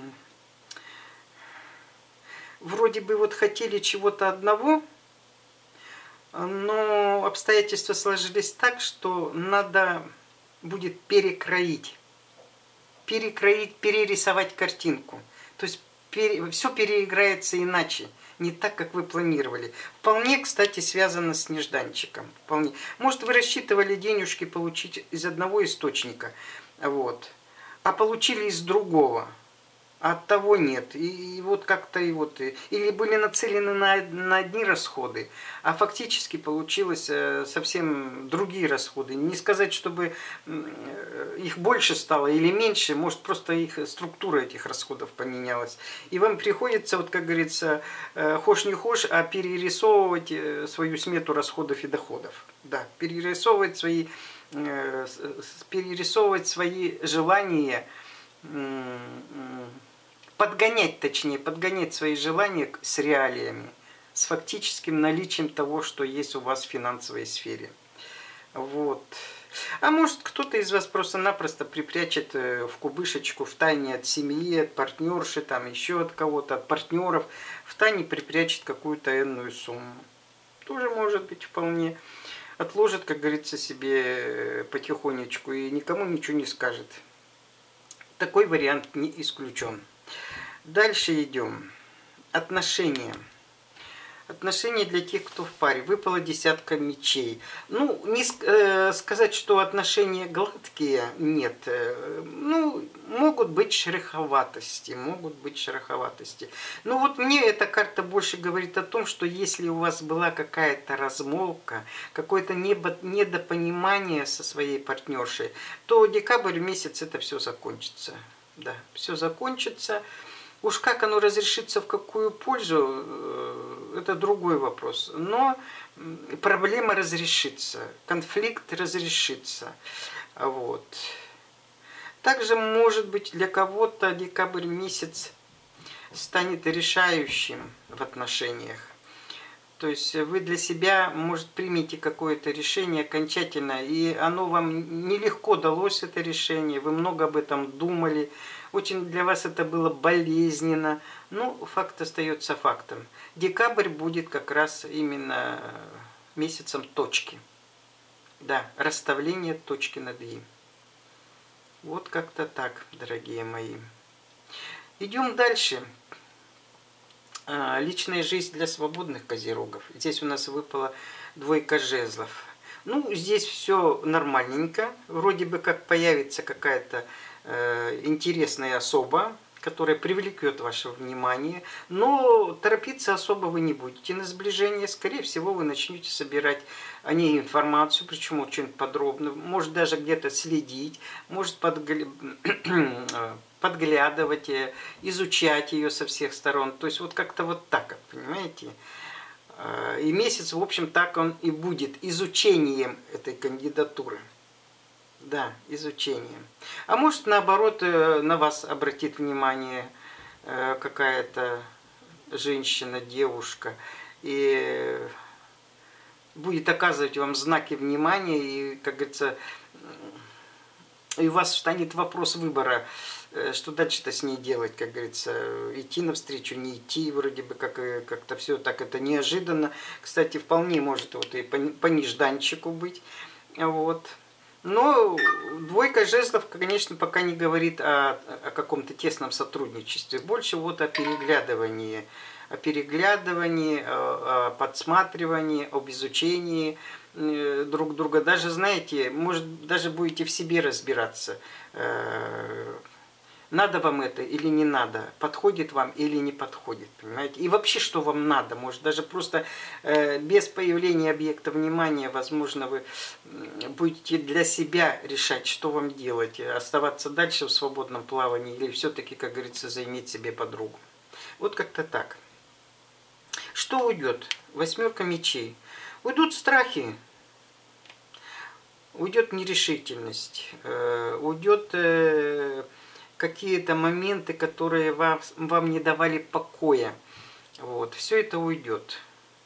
вроде бы вот хотели чего-то одного, но обстоятельства сложились так, что надо будет перекроить, перерисовать картинку. То есть все переиграется иначе, не так, как вы планировали. Вполне, кстати, связано с нежданчиком. Вполне. Может, вы рассчитывали денежки получить из одного источника, вот, а получили из другого. А от того нет. И вот как-то и вот. Или были нацелены на одни расходы, а фактически получилось совсем другие расходы. Не сказать, чтобы их больше стало или меньше, может, просто их структура этих расходов поменялась. И вам приходится, вот как говорится, хошь не хошь, а перерисовывать свою смету расходов и доходов. Да, перерисовывать свои желания, подгонять свои желания с реалиями, с фактическим наличием того, что есть у вас в финансовой сфере. Вот. А может, кто-то из вас просто-напросто припрячет в кубышечку, в тайне от семьи, от партнерши, там еще от кого-то, от партнеров, в тайне припрячет какую-то энную сумму. Тоже может быть вполне. Отложит, как говорится, себе потихонечку и никому ничего не скажет. Такой вариант не исключен. Дальше идем. Отношения. Отношения для тех, кто в паре. Выпала десятка мечей. Ну, не сказать, что отношения гладкие, нет. Ну, могут быть шероховатости. Но вот мне эта карта больше говорит о том, что если у вас была какая-то размолвка, какое-то недопонимание со своей партнершей, то декабрь месяц это все закончится. Да, все закончится. Уж как оно разрешится, в какую пользу, это другой вопрос. Но проблема разрешится, конфликт разрешится. Вот. Также, может быть, для кого-то декабрь месяц станет решающим в отношениях. То есть вы для себя, может, примете какое-то решение окончательно, и оно вам нелегко далось, это решение, вы много об этом думали, очень для вас это было болезненно, но факт остается фактом. Декабрь будет как раз именно месяцем точки. Да, расставление точки над «и». Вот как-то так, дорогие мои. Идем дальше. Личная жизнь для свободных козерогов. Здесь у нас выпала двойка жезлов. Ну, здесь все нормальненько. Вроде бы как появится какая-то интересная особа, которая привлекет ваше внимание, но торопиться особо вы не будете на сближение. Скорее всего, вы начнете собирать о ней информацию, причем очень подробно, может даже где-то следить, может подглядывать, изучать ее со всех сторон. То есть вот как-то вот так, понимаете? И месяц, в общем, так он и будет изучением этой кандидатуры. Да, изучением. А может, наоборот, на вас обратит внимание какая-то женщина, девушка, и будет оказывать вам знаки внимания, и, как говорится, и у вас встанет вопрос выбора, что дальше-то с ней делать, как говорится, идти навстречу, не идти, вроде бы как-то все так это неожиданно. Кстати, вполне может вот и по нежданчику быть, вот. Но двойка жезлов, конечно, пока не говорит о каком-то тесном сотрудничестве, больше вот о переглядывании, о подсматривании, об изучении друг друга. Даже, знаете, может, даже будете в себе разбираться, надо вам это или не надо, подходит вам или не подходит, понимаете? И вообще, что вам надо, может, даже просто без появления объекта внимания, возможно, вы будете для себя решать, что вам делать, оставаться дальше в свободном плавании или все-таки, как говорится, заиметь себе подругу. Вот как-то так. Что уйдет? 8 мечей. Уйдут страхи, уйдет нерешительность, уйдет какие-то моменты, которые вам не давали покоя. Вот, все это уйдет.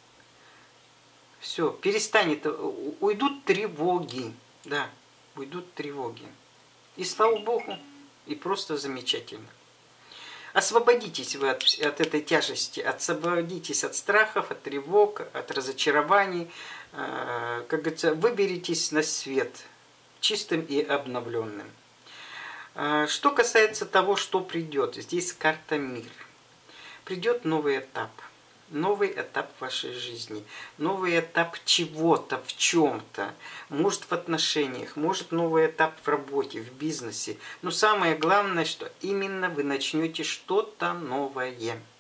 Все, перестанет, уйдут тревоги. Да, уйдут тревоги. И слава Богу, и просто замечательно. Освободитесь вы от этой тяжести, освободитесь от страхов, от тревог, от разочарований. Как говорится, выберитесь на свет чистым и обновленным. Что касается того, что придет, здесь карта мир. Придет новый этап в вашей жизни, новый этап чего-то, в чем-то, может в отношениях, может новый этап в работе, в бизнесе. Но самое главное, что именно вы начнете что-то новое,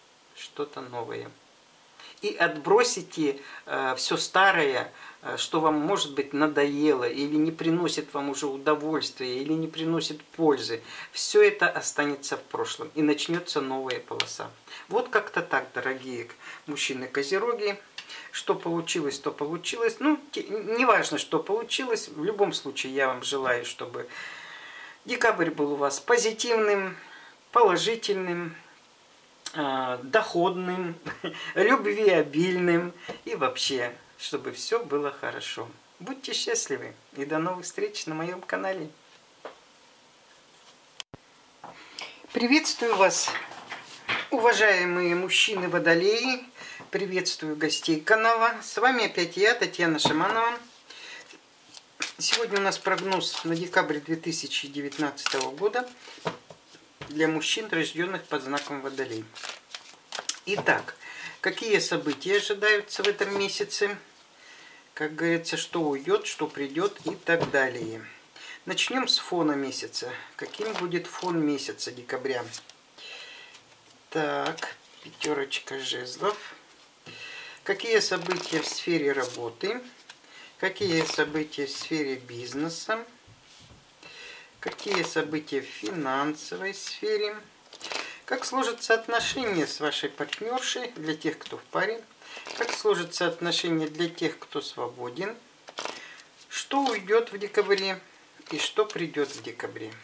и отбросите все старое, что вам, может быть, надоело, или не приносит вам уже удовольствия, или не приносит пользы. Все это останется в прошлом, и начнется новая полоса. Вот как-то так, дорогие мужчины-козероги. Что получилось, то получилось. Ну, не важно, что получилось. В любом случае, я вам желаю, чтобы декабрь был у вас позитивным, положительным, доходным, любвеобильным и вообще, чтобы все было хорошо. Будьте счастливы и до новых встреч на моем канале. Приветствую вас, уважаемые мужчины-водолеи. Приветствую гостей канала. С вами опять я, Татьяна Шаманова. Сегодня у нас прогноз на декабрь 2019 года для мужчин, рожденных под знаком Водолей. Итак, какие события ожидаются в этом месяце? Как говорится, что уйдет, что придет и так далее. Начнем с фона месяца. Каким будет фон месяца декабря? Так, 5 жезлов. Какие события в сфере работы? Какие события в сфере бизнеса? Какие события в финансовой сфере? Как сложатся отношения с вашей партнершей для тех, кто в паре? Как сложатся отношения для тех, кто свободен? Что уйдет в декабре и что придет в декабре?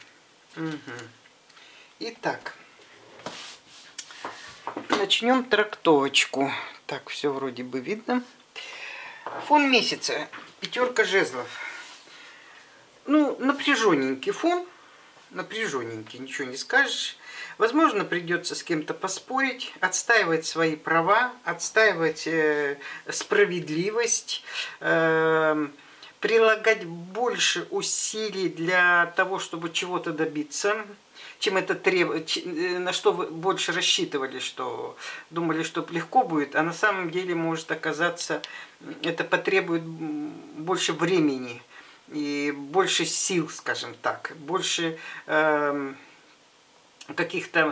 Итак, начнем трактовочку. Так, все вроде бы видно. Фон месяца. 5 жезлов. Ну, напряженненький фон. Напряженненький, ничего не скажешь. Возможно, придется с кем-то поспорить, отстаивать свои права, отстаивать справедливость, прилагать больше усилий для того, чтобы чего-то добиться. чем это на что вы больше рассчитывали, что думали, что легко будет, а на самом деле может оказаться, это потребует больше времени и больше сил, скажем так, больше каких-то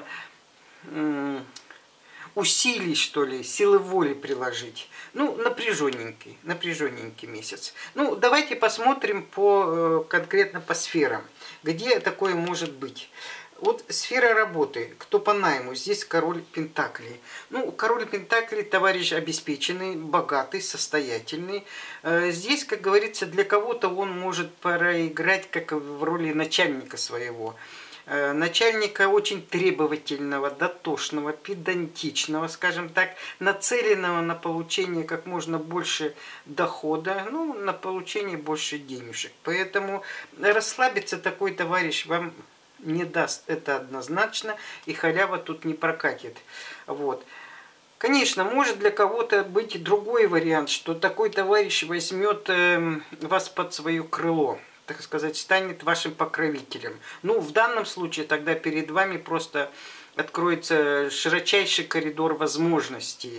усилий, что ли, силы воли приложить. Ну, напряженненький месяц. Ну, давайте посмотрим конкретно по сферам, где такое может быть. Вот сфера работы, кто по найму, здесь король Пентаклей. Ну, король Пентаклей товарищ обеспеченный, богатый, состоятельный. Здесь, как говорится, для кого-то он может проиграть как в роли начальника своего. Начальника очень требовательного, дотошного, педантичного, скажем так, нацеленного на получение как можно больше дохода, ну, на получение больше денежек. Поэтому расслабиться такой товарищ вам не даст, это однозначно, и халява тут не прокатит. Вот. Конечно, может для кого-то быть другой вариант, что такой товарищ возьмет вас под свое крыло, так сказать, станет вашим покровителем. Ну, в данном случае тогда перед вами просто откроется широчайший коридор возможностей.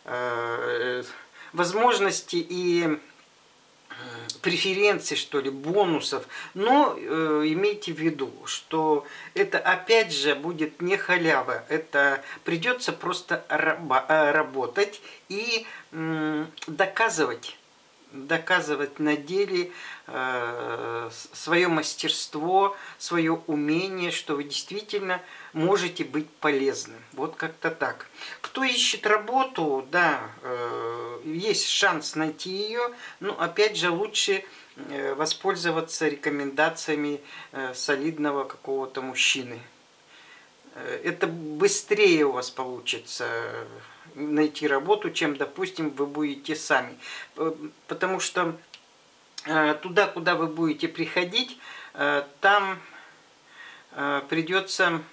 Возможностей и преференций, что ли, бонусов. Но имейте в виду, что это опять же будет не халява. Это придется просто работать и доказывать на деле свое мастерство, свое умение, что вы действительно можете быть полезным. Вот как-то так. Кто ищет работу, да, есть шанс найти ее, но опять же лучше воспользоваться рекомендациями солидного какого-то мужчины. Это быстрее у вас получится найти работу, чем, допустим, вы будете сами. Потому что туда, куда вы будете приходить, там придется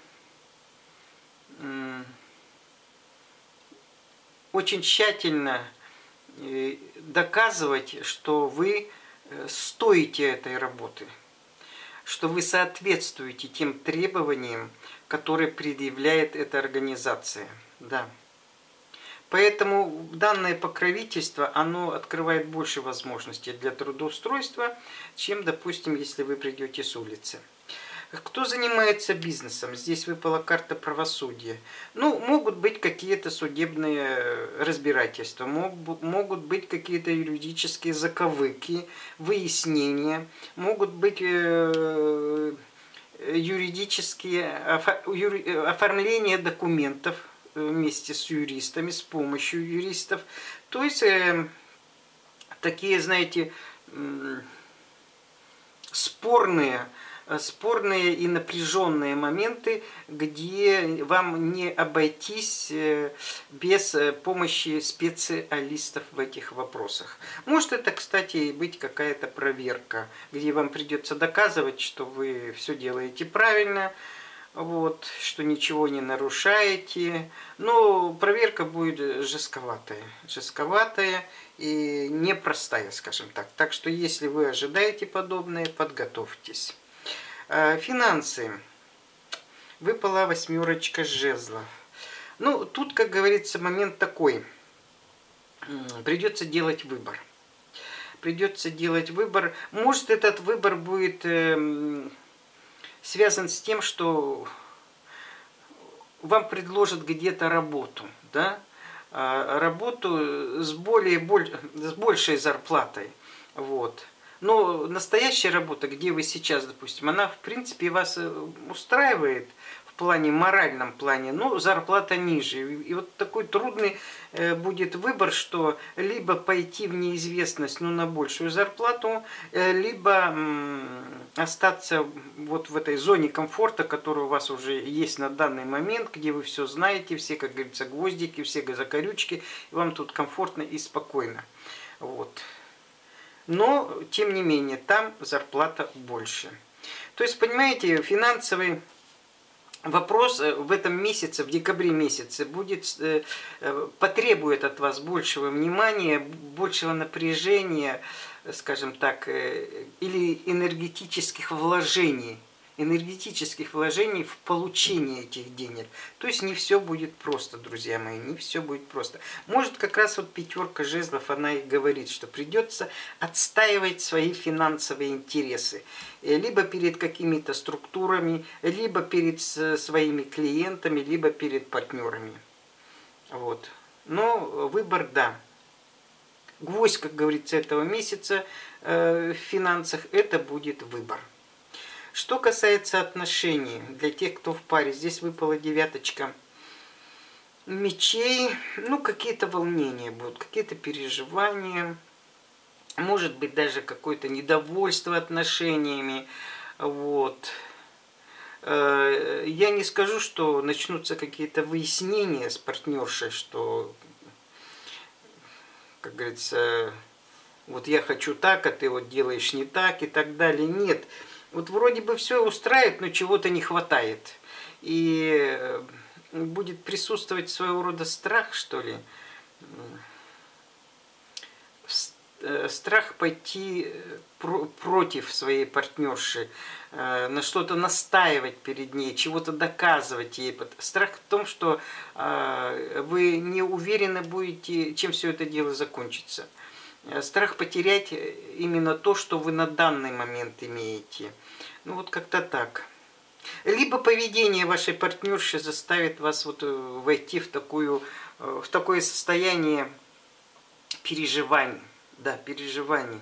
очень тщательно доказывать, что вы стоите этой работы, что вы соответствуете тем требованиям, которые предъявляет эта организация. Да. Поэтому данное покровительство, оно открывает больше возможностей для трудоустройства, чем, допустим, если вы придете с улицы. Кто занимается бизнесом? Здесь выпала карта правосудия. Ну, могут быть какие-то судебные разбирательства, могут быть какие-то юридические заковыки, выяснения, могут быть юридические оформления документов вместе с юристами, с помощью юристов. То есть такие, знаете, спорные и напряженные моменты, где вам не обойтись без помощи специалистов в этих вопросах. Может это, кстати, быть какая-то проверка, где вам придется доказывать, что вы все делаете правильно, вот, что ничего не нарушаете. Но проверка будет жестковатая и непростая, скажем так. Так что если вы ожидаете подобное, подготовьтесь. Финансы. Выпала 8 жезлов. Ну, тут, как говорится, момент такой. Придется делать выбор. Может, этот выбор будет связан с тем, что вам предложат где-то работу, да? Работу с большей зарплатой. Вот. Но настоящая работа, где вы сейчас, допустим, она, в принципе, вас устраивает в плане, моральном плане, но зарплата ниже. И вот такой трудный будет выбор, что либо пойти в неизвестность, но на большую зарплату, либо остаться вот в этой зоне комфорта, которая у вас уже есть на данный момент, где вы все знаете, все, как говорится, гвоздики, все закорючки, и вам тут комфортно и спокойно. Вот. Но, тем не менее, там зарплата больше. То есть, понимаете, финансовый вопрос в этом месяце, в декабре месяце, потребует от вас большего внимания, большего напряжения, скажем так, или энергетических вложений. энергетических вложений в получение этих денег. То есть не все будет просто, друзья мои, не все будет просто. Может, как раз вот пятерка жезлов, она и говорит, что придется отстаивать свои финансовые интересы. Либо перед какими-то структурами, либо перед своими клиентами, либо перед партнерами. Вот. Но выбор, да. Гвоздь, как говорится, этого месяца в финансах, это будет выбор. Что касается отношений, для тех, кто в паре, здесь выпала девяточка мечей. Ну, какие-то волнения будут, какие-то переживания. Может быть, даже какое-то недовольство отношениями. Вот. Я не скажу, что начнутся какие-то выяснения с партнершей, что, как говорится, вот я хочу так, а ты вот делаешь не так и так далее. Нет. Вот вроде бы все устраивает, но чего-то не хватает. И будет присутствовать своего рода страх, что ли. Страх пойти против своей партнерши, на что-то настаивать перед ней, чего-то доказывать ей. Страх в том, что вы не уверены будете, чем все это дело закончится. Страх потерять именно то, что вы на данный момент имеете. Ну вот как-то так. Либо поведение вашей партнерши заставит вас вот войти в такое состояние переживаний. Да, переживаний.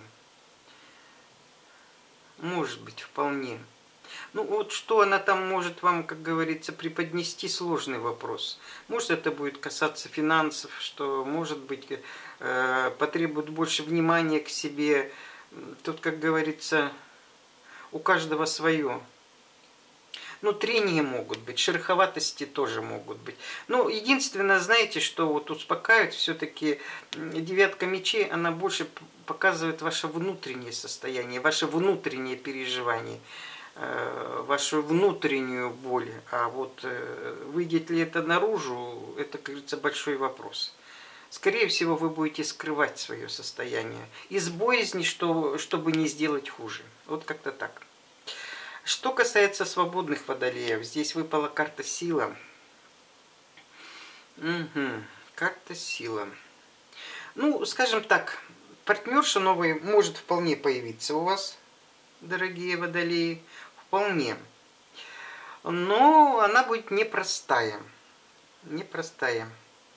Может быть, вполне. Ну вот что она там может вам, как говорится, преподнести, сложный вопрос. Может, это будет касаться финансов, что, может быть, потребует больше внимания к себе. Тут, как говорится, у каждого свое. Ну, трения могут быть, шероховатости тоже могут быть. Ну, единственное, знаете, что вот успокаивает все-таки девятка мечей, она больше показывает ваше внутреннее состояние, ваше внутреннее переживание, вашу внутреннюю боль. А вот выйдет ли это наружу, это, как говорится, большой вопрос. Скорее всего, вы будете скрывать свое состояние из боязни, чтобы не сделать хуже. Вот как-то так. Что касается свободных водолеев, здесь выпала карта сила. Карта сила. Ну, скажем так, партнерша новая может вполне появиться у вас, дорогие водолеи. Вполне. Но она будет непростая. Непростая.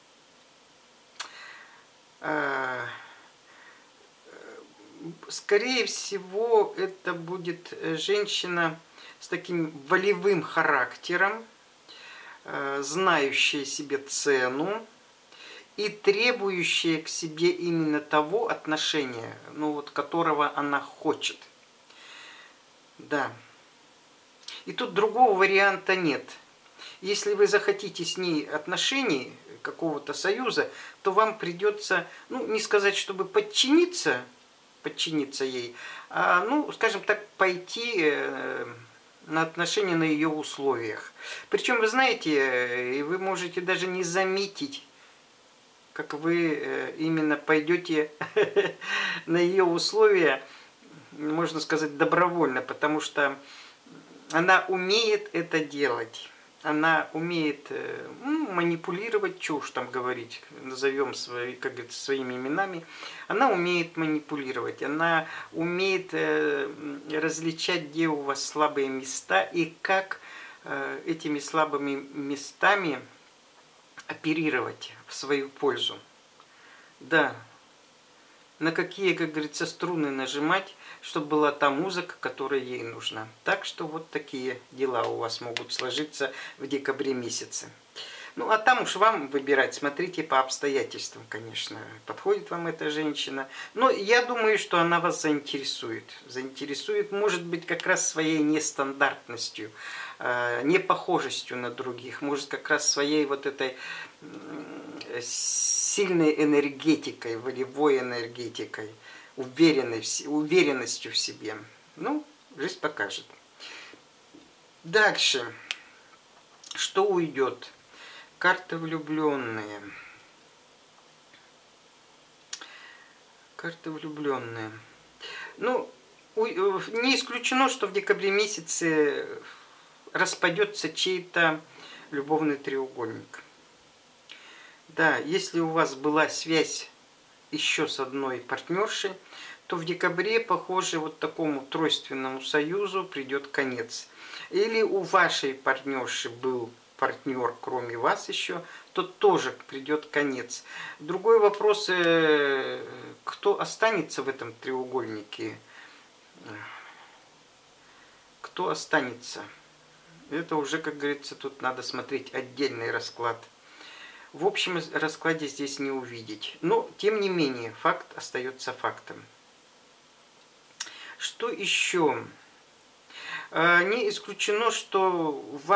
Скорее всего, это будет женщина с таким волевым характером, знающая себе цену и требующая к себе именно того отношения, ну вот, которого она хочет. Да. И тут другого варианта нет. Если вы захотите с ней отношений, какого-то союза, то вам придется, ну, не сказать, чтобы подчиниться ей, а, ну, скажем так, пойти на отношения на ее условиях. Причем, вы знаете, и вы можете даже не заметить, как вы именно пойдете на ее условия, можно сказать, добровольно, потому что она умеет это делать. Она умеет манипулировать, что уж там говорить, назовем как говорится, своими именами. Она умеет манипулировать, она умеет различать, где у вас слабые места и как этими слабыми местами оперировать в свою пользу. Да, на какие, как говорится, струны нажимать, чтобы была та музыка, которая ей нужна. Так что вот такие дела у вас могут сложиться в декабре месяце. Ну, а там уж вам выбирать, смотрите по обстоятельствам, конечно, подходит вам эта женщина. Но я думаю, что она вас заинтересует. Заинтересует, может быть, как раз своей нестандартностью, непохожестью на других, может, как раз своей вот этой сильной энергетикой, волевой энергетикой, уверенностью в себе. Ну, жизнь покажет. Дальше. Что уйдет? Карта влюбленные. Карта влюбленные. Ну, Не исключено, что в декабре месяце распадется чей-то любовный треугольник. Да, если у вас была связь еще с одной партнершей, то в декабре, похоже, вот такому тройственному союзу придет конец. Или у вашей партнерши был партнер, кроме вас еще, то тоже придет конец. Другой вопрос, кто останется в этом треугольнике? Кто останется? Это уже, как говорится, тут надо смотреть отдельный расклад. В общем раскладе здесь не увидеть. Но, тем не менее, факт остается фактом. Что еще? Не исключено, что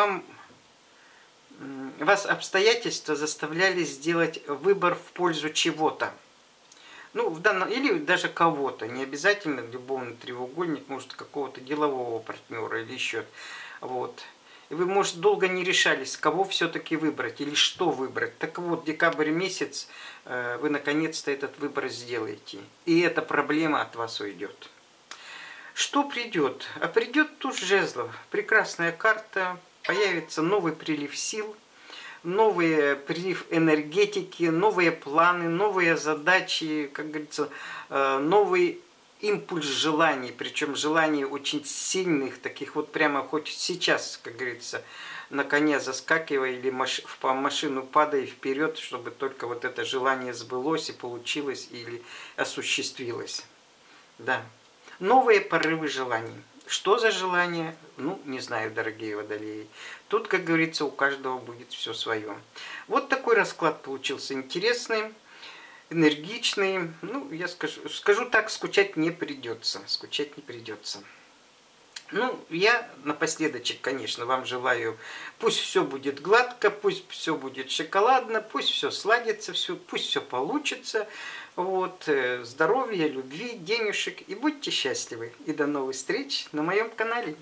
вас обстоятельства заставляли сделать выбор в пользу чего-то. Ну, или даже кого-то. Не обязательно любовный треугольник, может, какого-то делового партнера или еще. Вот. И вы, может, долго не решались, кого все-таки выбрать или что выбрать. Так вот, декабрь месяц вы наконец-то этот выбор сделаете. И эта проблема от вас уйдет. Что придет? А придет туз жезлов. Прекрасная карта. Появится новый прилив сил, новый прилив энергетики, новые планы, новые задачи, как говорится, новый импульс желаний. Причем желаний очень сильных, таких вот прямо хоть сейчас, как говорится, на коня заскакивая или в машину падая вперед, чтобы только вот это желание сбылось и получилось или осуществилось. Да. Новые порывы желаний. Что за желание? Ну, не знаю, дорогие водолеи. Тут, как говорится, у каждого будет все свое. Вот такой расклад получился интересный, энергичный. Ну, я скажу так, скучать не придется. Скучать не придется. Ну, я напоследочек, конечно, вам желаю, пусть все будет гладко, пусть все будет шоколадно, пусть все сладится, пусть все получится. Вот, здоровья, любви, денежек, и будьте счастливы. И до новых встреч на моем канале.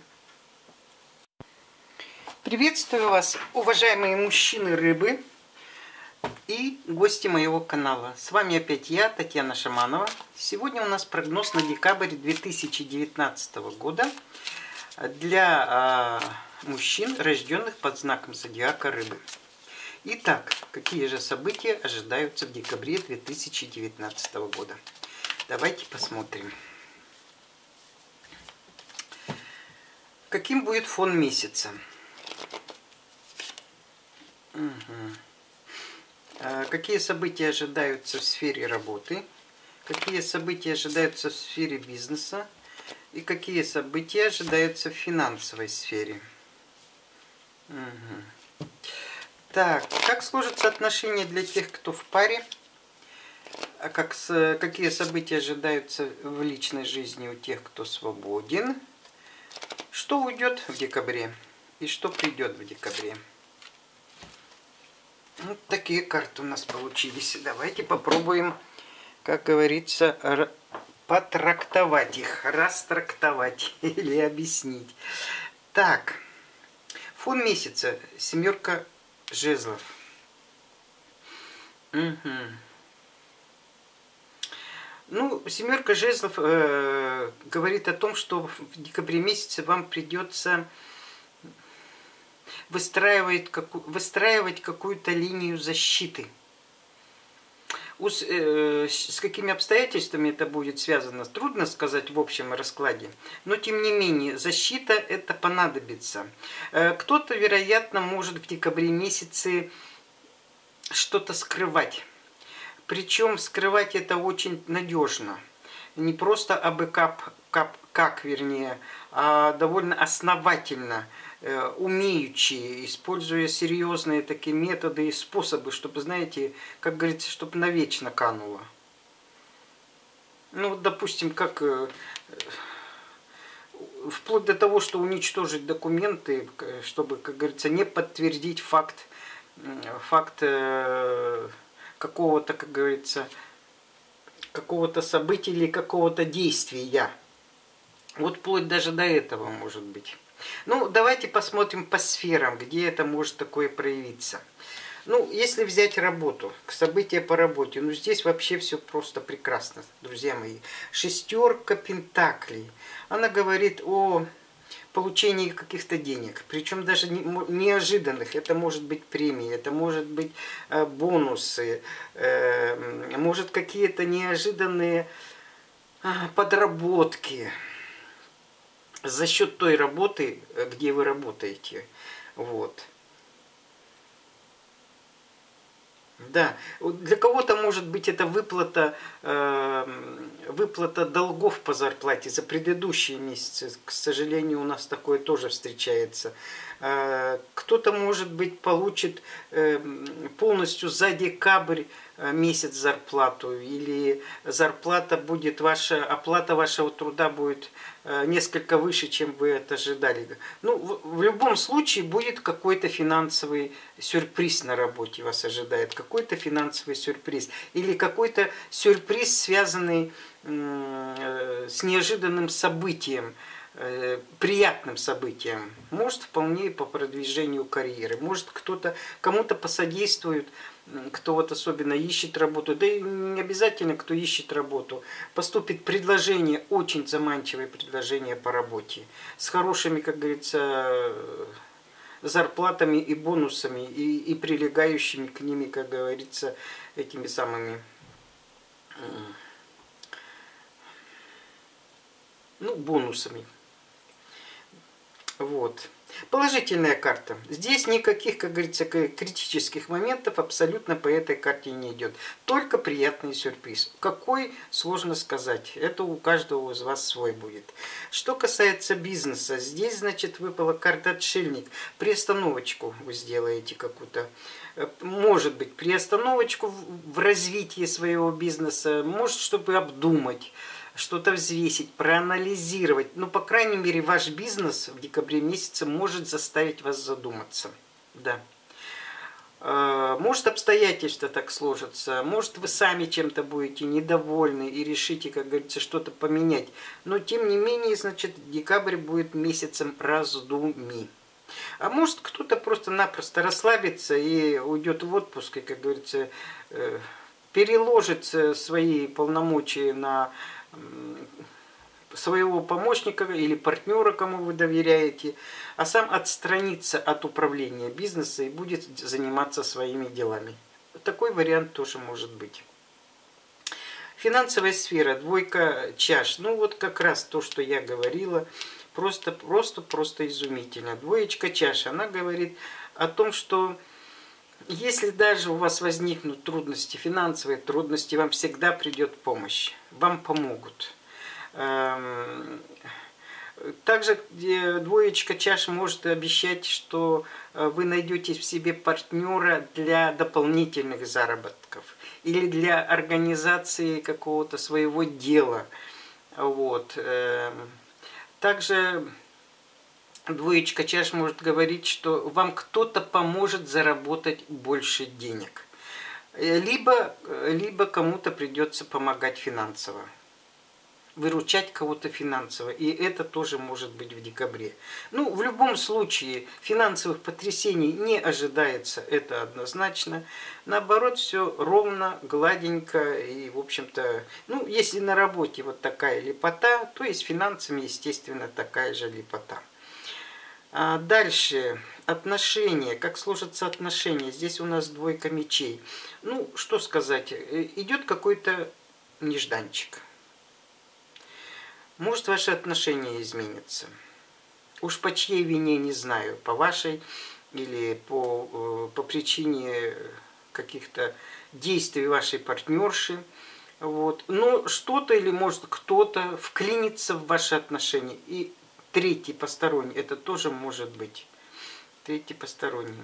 Приветствую вас, уважаемые мужчины рыбы и гости моего канала. С вами опять я, Татьяна Шаманова. Сегодня у нас прогноз на декабрь 2019 года для мужчин, рожденных под знаком зодиака рыбы. Итак, какие же события ожидаются в декабре 2019 года? Давайте посмотрим. Каким будет фон месяца? Какие события ожидаются в сфере работы? Какие события ожидаются в сфере бизнеса? И какие события ожидаются в финансовой сфере? Так, как сложатся отношения для тех, кто в паре? Какие события ожидаются в личной жизни у тех, кто свободен? Что уйдет в декабре? И что придет в декабре? Вот такие карты у нас получились. Давайте попробуем, как говорится, потрактовать их, растрактовать или объяснить. Так, фон месяца. Семерка жезлов. Ну, семерка жезлов говорит о том, что в декабре месяце вам придется выстраивать какую-то линию защиты. С какими обстоятельствами это будет связано, трудно сказать в общем раскладе. Но, тем не менее, защита это понадобится. Кто-то, вероятно, может в декабре месяце что-то скрывать. Причем скрывать это очень надежно. Не просто абы вернее, а довольно основательно, умеючи, используя серьезные такие методы и способы, чтобы, знаете, как говорится, чтобы навечно кануло. Ну, вот, допустим, как вплоть до того, что уничтожить документы, чтобы, как говорится, не подтвердить факт какого-то, как говорится, какого-то события или какого-то действия. Вот вплоть даже до этого может быть. Ну, давайте посмотрим по сферам, где это может такое проявиться. Ну, если взять работу, события по работе, ну здесь вообще все просто прекрасно, друзья мои. Шестерка пентаклей. Она говорит о получении каких-то денег, причем даже неожиданных. Это может быть премии, это может быть бонусы, может какие-то неожиданные подработки за счет той работы, где вы работаете. Вот. Да, для кого-то может быть это выплата, выплата долгов по зарплате за предыдущие месяцы. К сожалению, у нас такое тоже встречается. Кто-то, может быть, получит полностью за декабрь месяц зарплату, или зарплата будет ваша, оплата вашего труда будет несколько выше, чем вы это ожидали. Ну, в любом случае будет какой-то финансовый сюрприз на работе вас ожидает, какой-то финансовый сюрприз, или какой-то сюрприз, связанный с неожиданным событием, приятным событием. Может, вполне по продвижению карьеры. Может, кто-то кому-то посодействует, кто вот особенно ищет работу, да и не обязательно, кто ищет работу, поступит предложение, очень заманчивое предложение по работе, с хорошими, как говорится, зарплатами и бонусами, и прилегающими к ними, как говорится, этими самыми, ну, бонусами. Вот. Положительная карта. Здесь никаких, как говорится, критических моментов абсолютно по этой карте не идет. Только приятный сюрприз. Какой, сложно сказать. Это у каждого из вас свой будет. Что касается бизнеса, здесь, значит, выпала карта отшельник. Приостановочку вы сделаете какую-то. Может быть, приостановочку в развитии своего бизнеса. Может, чтобы обдумать, что-то взвесить, проанализировать. Ну, по крайней мере, ваш бизнес в декабре месяце может заставить вас задуматься. Да. Может, обстоятельства так сложатся, может, вы сами чем-то будете недовольны и решите, как говорится, что-то поменять. Но, тем не менее, значит, декабрь будет месяцем раздумий. А может, кто-то просто-напросто расслабится и уйдет в отпуск, и, как говорится, переложит свои полномочия на своего помощника или партнера, кому вы доверяете, а сам отстранится от управления бизнеса и будет заниматься своими делами. Такой вариант тоже может быть. Финансовая сфера, двойка чаш. Ну вот как раз то, что я говорила, просто изумительно. Двоечка чаш, она говорит о том, что если даже у вас возникнут трудности, финансовые трудности, вам всегда придет помощь, вам помогут. Также двоечка чаш может обещать, что вы найдете в себе партнера для дополнительных заработков или для организации какого-то своего дела. Вот. Также двоечка чаш может говорить, что вам кто-то поможет заработать больше денег. Либо кому-то придется помогать финансово. Выручать кого-то финансово. И это тоже может быть в декабре. Ну, в любом случае, финансовых потрясений не ожидается, это однозначно. Наоборот, все ровно, гладенько. И, в общем-то, ну, если на работе вот такая лепота, то и с финансами, естественно, такая же лепота. Дальше. Отношения. Как сложатся отношения? Здесь у нас двойка мечей. Ну, что сказать. Идет какой-то нежданчик. Может, ваши отношения изменятся. Уж по чьей вине не знаю. По вашей или по причине каких-то действий вашей партнерши. Вот. Но что-то или может кто-то вклинится в ваши отношения. И третий посторонний. Это тоже может быть. Третий посторонний.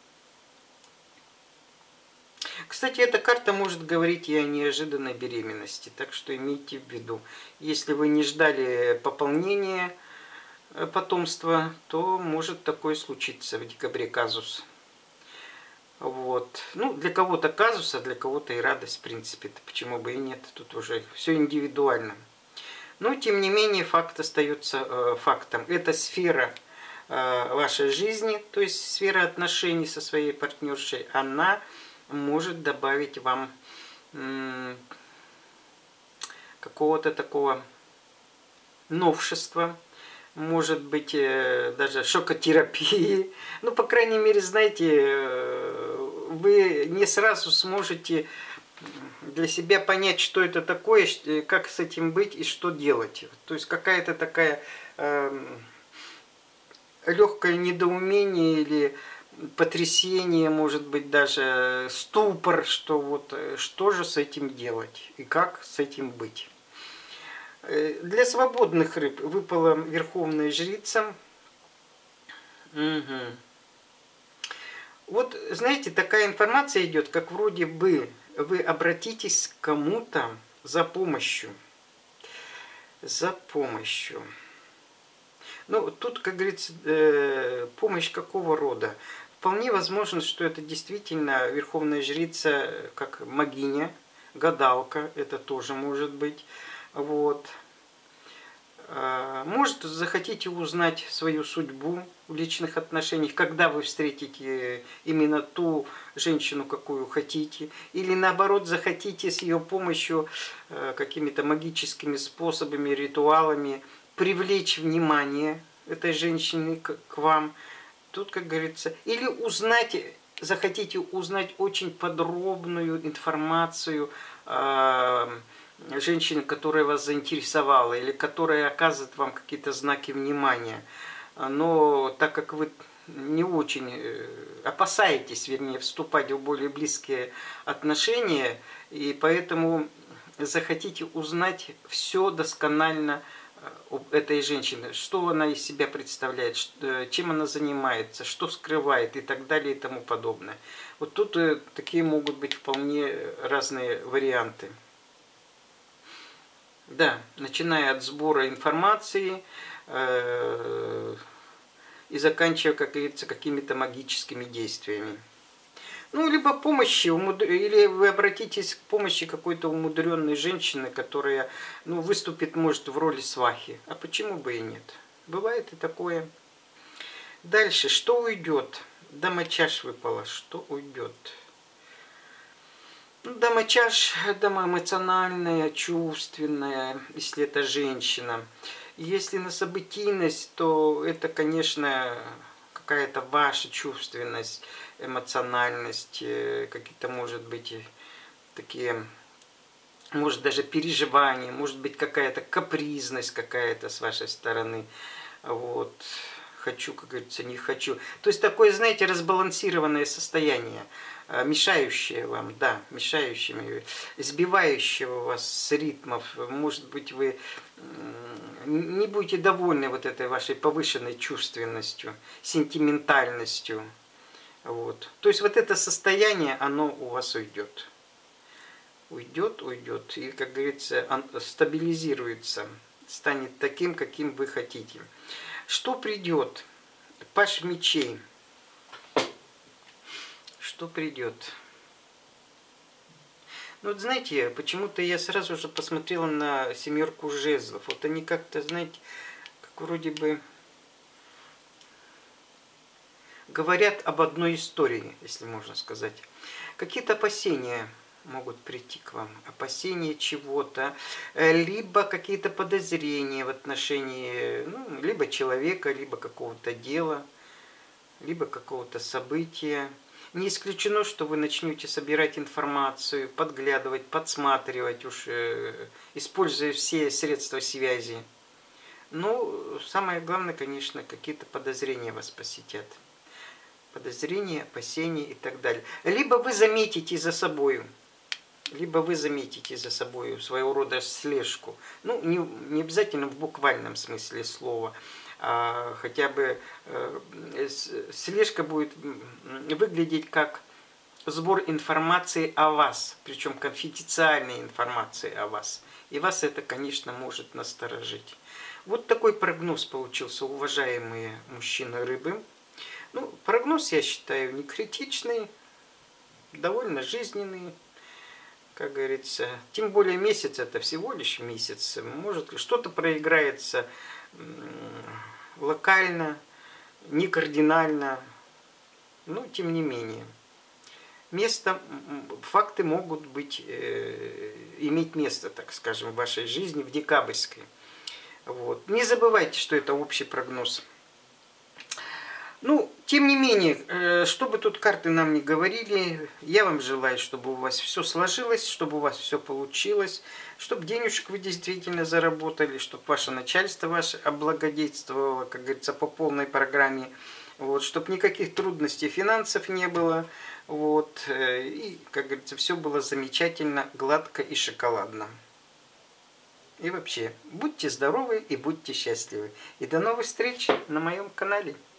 Кстати, эта карта может говорить и о неожиданной беременности, так что имейте в виду. Если вы не ждали пополнения потомства, то может такое случиться в декабре казус. Вот. Ну, для кого-то казус, а для кого-то и радость, в принципе. -то. Почему бы и нет, тут уже все индивидуально. Но, тем не менее, факт остается фактом. Эта сфера вашей жизни, то есть сфера отношений со своей партнершей, она может добавить вам какого-то такого новшества, может быть, даже шокотерапии. Ну, по крайней мере, знаете, вы не сразу сможете для себя понять, что это такое, как с этим быть и что делать. То есть какая-то такая легкое недоумение или потрясение, может быть, даже ступор, что вот что же с этим делать и как с этим быть. Для свободных рыб выпала Верховная Жрица. Угу. Вот, знаете, такая информация идет, как вроде бы вы обратитесь к кому-то за помощью. За помощью. Ну, тут, как говорится, помощь какого рода? Вполне возможно, что это действительно Верховная Жрица, как магиня, гадалка, это тоже может быть. Вот. Может, захотите узнать свою судьбу в личных отношениях, когда вы встретите именно ту женщину, какую хотите, или наоборот, захотите с ее помощью, какими-то магическими способами, ритуалами привлечь внимание этой женщины к вам. Тут, как говорится, или узнать, захотите узнать очень подробную информацию женщины, которая вас заинтересовала, или которая оказывает вам какие-то знаки внимания. Но так как вы не очень опасаетесь, вернее, вступать в более близкие отношения, и поэтому захотите узнать все досконально об этой женщине, что она из себя представляет, чем она занимается, что скрывает и так далее и тому подобное. Вот тут такие могут быть вполне разные варианты. Да, начиная от сбора информации и заканчивая, как говорится, какими-то магическими действиями. Ну, либо помощи, или вы обратитесь к помощи какой-то умудренной женщины, которая, ну, выступит, может, в роли свахи. А почему бы и нет? Бывает и такое. Дальше, что уйдет? Дама чаш выпала, что уйдет? Ну, дама чаш, дама эмоциональная, чувственная, если это женщина. Если на событийность, то это, конечно, какая-то ваша чувственность, эмоциональность, какие-то, может быть, такие, может, даже переживания, может быть, какая-то капризность какая-то с вашей стороны. Вот. Хочу, как говорится, не хочу. То есть такое, знаете, разбалансированное состояние, мешающее вам, да, мешающее, сбивающего вас с ритмов. Может быть, вы не будете довольны вот этой вашей повышенной чувственностью, сентиментальностью. Вот. То есть вот это состояние, оно у вас уйдет. Уйдет, уйдет. И, как говорится, стабилизируется, станет таким, каким вы хотите. Что придет? Паш мечей. Что придет? Ну, вот знаете, почему-то я сразу же посмотрела на семерку жезлов. Вот они как-то, знаете, как вроде бы говорят об одной истории, если можно сказать. Какие-то опасения могут прийти к вам, опасения чего-то, либо какие-то подозрения в отношении, ну, либо человека, либо какого-то дела, либо какого-то события. Не исключено, что вы начнете собирать информацию, подглядывать, подсматривать, уж используя все средства связи. Но самое главное, конечно, какие-то подозрения вас посетят. Подозрения, опасения и так далее. Либо вы заметите за собой, своего рода слежку. Ну, не обязательно в буквальном смысле слова, а хотя бы слежка будет выглядеть как сбор информации о вас, причем конфиденциальной информации о вас. И вас это, конечно, может насторожить. Вот такой прогноз получился, уважаемые мужчины рыбы. Ну, прогноз, я считаю, не критичный, довольно жизненный, как говорится. Тем более месяц, это всего лишь месяц. Может, что-то проиграется локально, не кардинально, но тем не менее. Факты могут иметь место, так скажем, в вашей жизни, в декабрьской. Вот. Не забывайте, что это общий прогноз. Ну, тем не менее, что бы тут карты нам ни говорили, я вам желаю, чтобы у вас все сложилось, чтобы у вас все получилось, чтобы денежек вы действительно заработали, чтобы ваше начальство ваше облагодетельствовало, как говорится, по полной программе, вот, чтобы никаких трудностей финансов не было, вот, и, как говорится, все было замечательно, гладко и шоколадно. И вообще, будьте здоровы и будьте счастливы. И до новых встреч на моем канале.